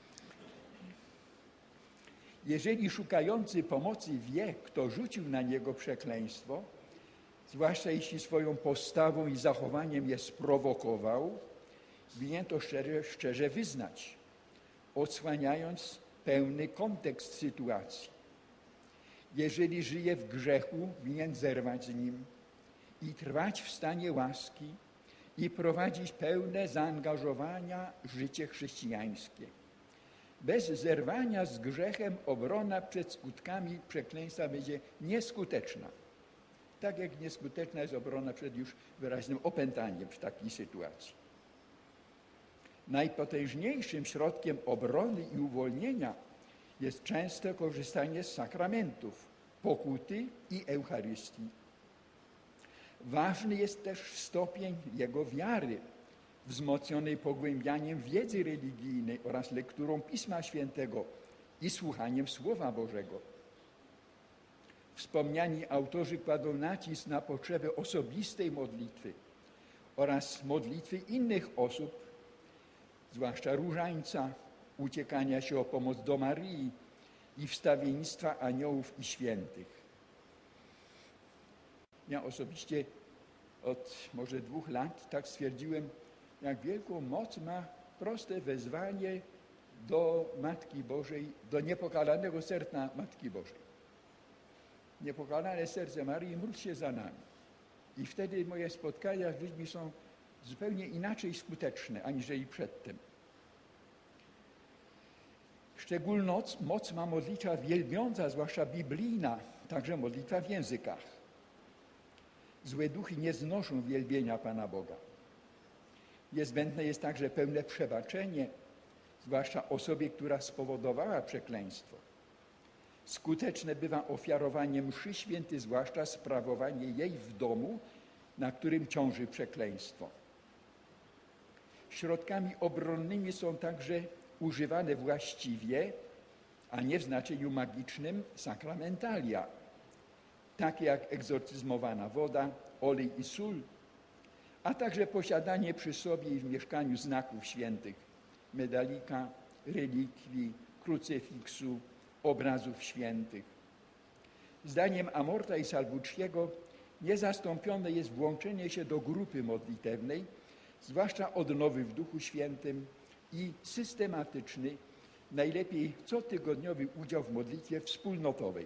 Jeżeli szukający pomocy wie, kto rzucił na niego przekleństwo, zwłaszcza jeśli swoją postawą i zachowaniem je sprowokował, winien to szczerze, szczerze wyznać, odsłaniając pełny kontekst sytuacji. Jeżeli żyje w grzechu, winien zerwać z nim i trwać w stanie łaski i prowadzić pełne zaangażowania życie chrześcijańskie. Bez zerwania z grzechem obrona przed skutkami przekleństwa będzie nieskuteczna. Tak jak nieskuteczna jest obrona przed już wyraźnym opętaniem w takiej sytuacji. Najpotężniejszym środkiem obrony i uwolnienia jest często korzystanie z sakramentów, pokuty i Eucharystii. Ważny jest też stopień jego wiary, wzmocnionej pogłębianiem wiedzy religijnej oraz lekturą Pisma Świętego i słuchaniem Słowa Bożego. Wspomniani autorzy kładą nacisk na potrzebę osobistej modlitwy oraz modlitwy innych osób, zwłaszcza różańca, uciekania się o pomoc do Maryi i wstawiennictwa aniołów i świętych. Ja osobiście od może dwóch lat tak stwierdziłem, jak wielką moc ma proste wezwanie do Matki Bożej, do niepokalanego serca Matki Bożej. Niepokalane serce Maryi, módl się za nami. I wtedy moje spotkania z ludźmi są zupełnie inaczej skuteczne, aniżeli przedtem. Szczególną moc ma modlitwa wielbiąca, zwłaszcza biblijna, także modlitwa w językach. Złe duchy nie znoszą wielbienia Pana Boga. Niezbędne jest także pełne przebaczenie, zwłaszcza osobie, która spowodowała przekleństwo. Skuteczne bywa ofiarowanie mszy świętej, zwłaszcza sprawowanie jej w domu, na którym ciąży przekleństwo. Środkami obronnymi są także używane właściwie, a nie w znaczeniu magicznym, sakramentalia, takie jak egzorcyzmowana woda, olej i sól, a także posiadanie przy sobie i w mieszkaniu znaków świętych, medalika, relikwii, krucyfiksu, obrazów świętych. Zdaniem Amorta i Salvucciego niezastąpione jest włączenie się do grupy modlitewnej, zwłaszcza odnowy w Duchu Świętym i systematyczny, najlepiej cotygodniowy udział w modlitwie wspólnotowej.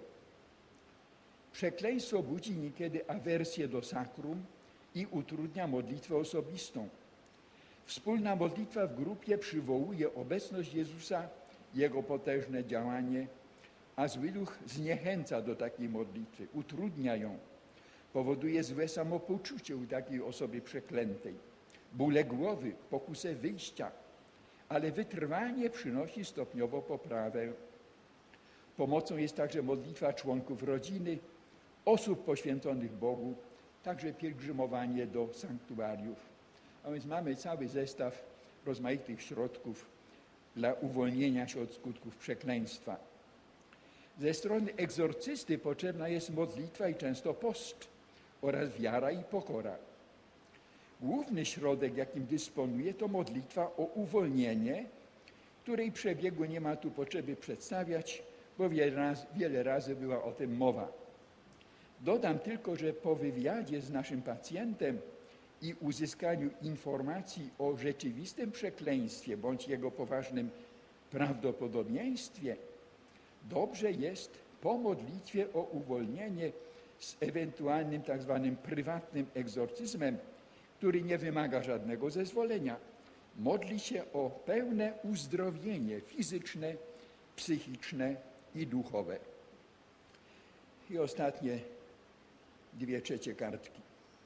Przekleństwo budzi niekiedy awersję do sakrum i utrudnia modlitwę osobistą. Wspólna modlitwa w grupie przywołuje obecność Jezusa, Jego potężne działanie, a zły duch zniechęca do takiej modlitwy, utrudnia ją, powoduje złe samopoczucie u takiej osoby przeklętej, bóle głowy, pokusę wyjścia, ale wytrwanie przynosi stopniowo poprawę. Pomocą jest także modlitwa członków rodziny, osób poświęconych Bogu, także pielgrzymowanie do sanktuariów. A więc mamy cały zestaw rozmaitych środków dla uwolnienia się od skutków przekleństwa. Ze strony egzorcysty potrzebna jest modlitwa i często post oraz wiara i pokora. Główny środek, jakim dysponuje, to modlitwa o uwolnienie, której przebiegu nie ma tu potrzeby przedstawiać, bo wiele razy, wiele razy była o tym mowa. Dodam tylko, że po wywiadzie z naszym pacjentem i uzyskaniu informacji o rzeczywistym przekleństwie bądź jego poważnym prawdopodobieństwie, dobrze jest po modlitwie o uwolnienie z ewentualnym tak zwanym prywatnym egzorcyzmem, który nie wymaga żadnego zezwolenia, modli się o pełne uzdrowienie fizyczne, psychiczne i duchowe. I ostatnie dwie trzecie kartki.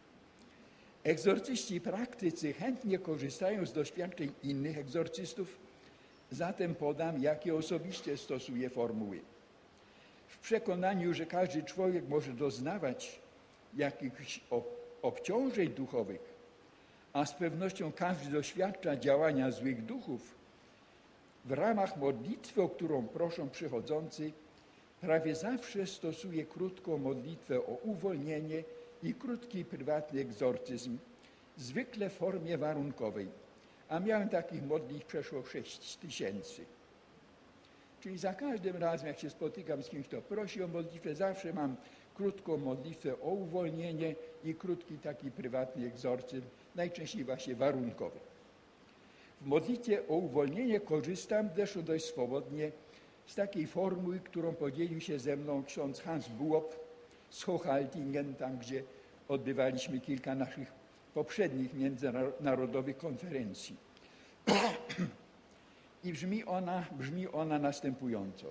Egzorcyści i praktycy chętnie korzystają z doświadczeń innych egzorcystów, zatem podam, jakie osobiście stosuję formuły. W przekonaniu, że każdy człowiek może doznawać jakichś obciążeń duchowych, a z pewnością każdy doświadcza działania złych duchów, w ramach modlitwy, o którą proszą przychodzący, prawie zawsze stosuję krótką modlitwę o uwolnienie i krótki, prywatny egzorcyzm, zwykle w formie warunkowej, a miałem takich modlitw przeszło sześć tysięcy. Czyli za każdym razem, jak się spotykam z kimś, kto prosi o modlitwę, zawsze mam krótką modlitwę o uwolnienie i krótki taki prywatny egzorcyzm, najczęściej właśnie warunkowy. W modlitwie o uwolnienie korzystam też dość swobodnie z takiej formuły, którą podzielił się ze mną ksiądz Hans Buop z Hochaltingen, tam gdzie odbywaliśmy kilka naszych poprzednich międzynarodowych konferencji. I brzmi ona, brzmi ona następująco.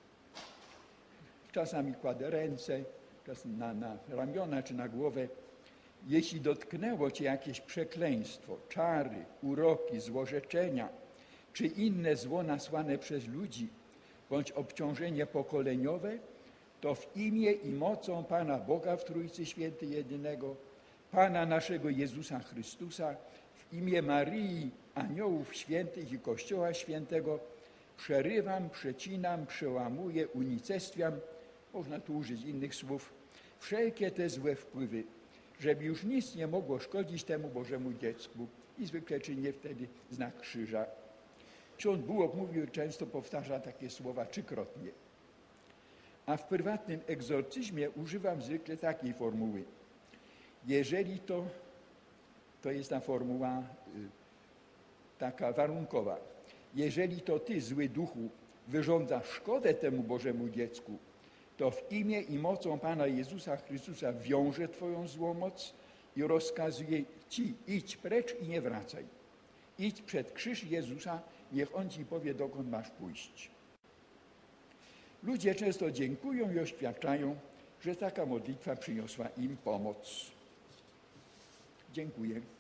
Czasami kładę ręce, czasem na, na ramiona czy na głowę. Jeśli dotknęło cię jakieś przekleństwo, czary, uroki, złorzeczenia, czy inne zło nasłane przez ludzi, bądź obciążenie pokoleniowe, to w imię i mocą Pana Boga w Trójcy Świętej Jedynego, Pana naszego Jezusa Chrystusa, w imię Maryi, aniołów świętych i Kościoła Świętego, przerywam, przecinam, przełamuję, unicestwiam można tu użyć innych słów, wszelkie te złe wpływy, żeby już nic nie mogło szkodzić temu Bożemu dziecku. I zwykle czynię wtedy znak krzyża. Ksiądz Bułok mówił, często powtarza takie słowa trzykrotnie. A w prywatnym egzorcyzmie używam zwykle takiej formuły. Jeżeli to, to jest ta formuła y, taka warunkowa, jeżeli to Ty, zły duchu, wyrządzasz szkodę temu Bożemu dziecku, to w imię i mocą Pana Jezusa Chrystusa wiąże Twoją złą moc i rozkazuje Ci, idź precz i nie wracaj. Idź przed krzyż Jezusa, niech On Ci powie, dokąd masz pójść. Ludzie często dziękują i oświadczają, że taka modlitwa przyniosła im pomoc. Dziękuję.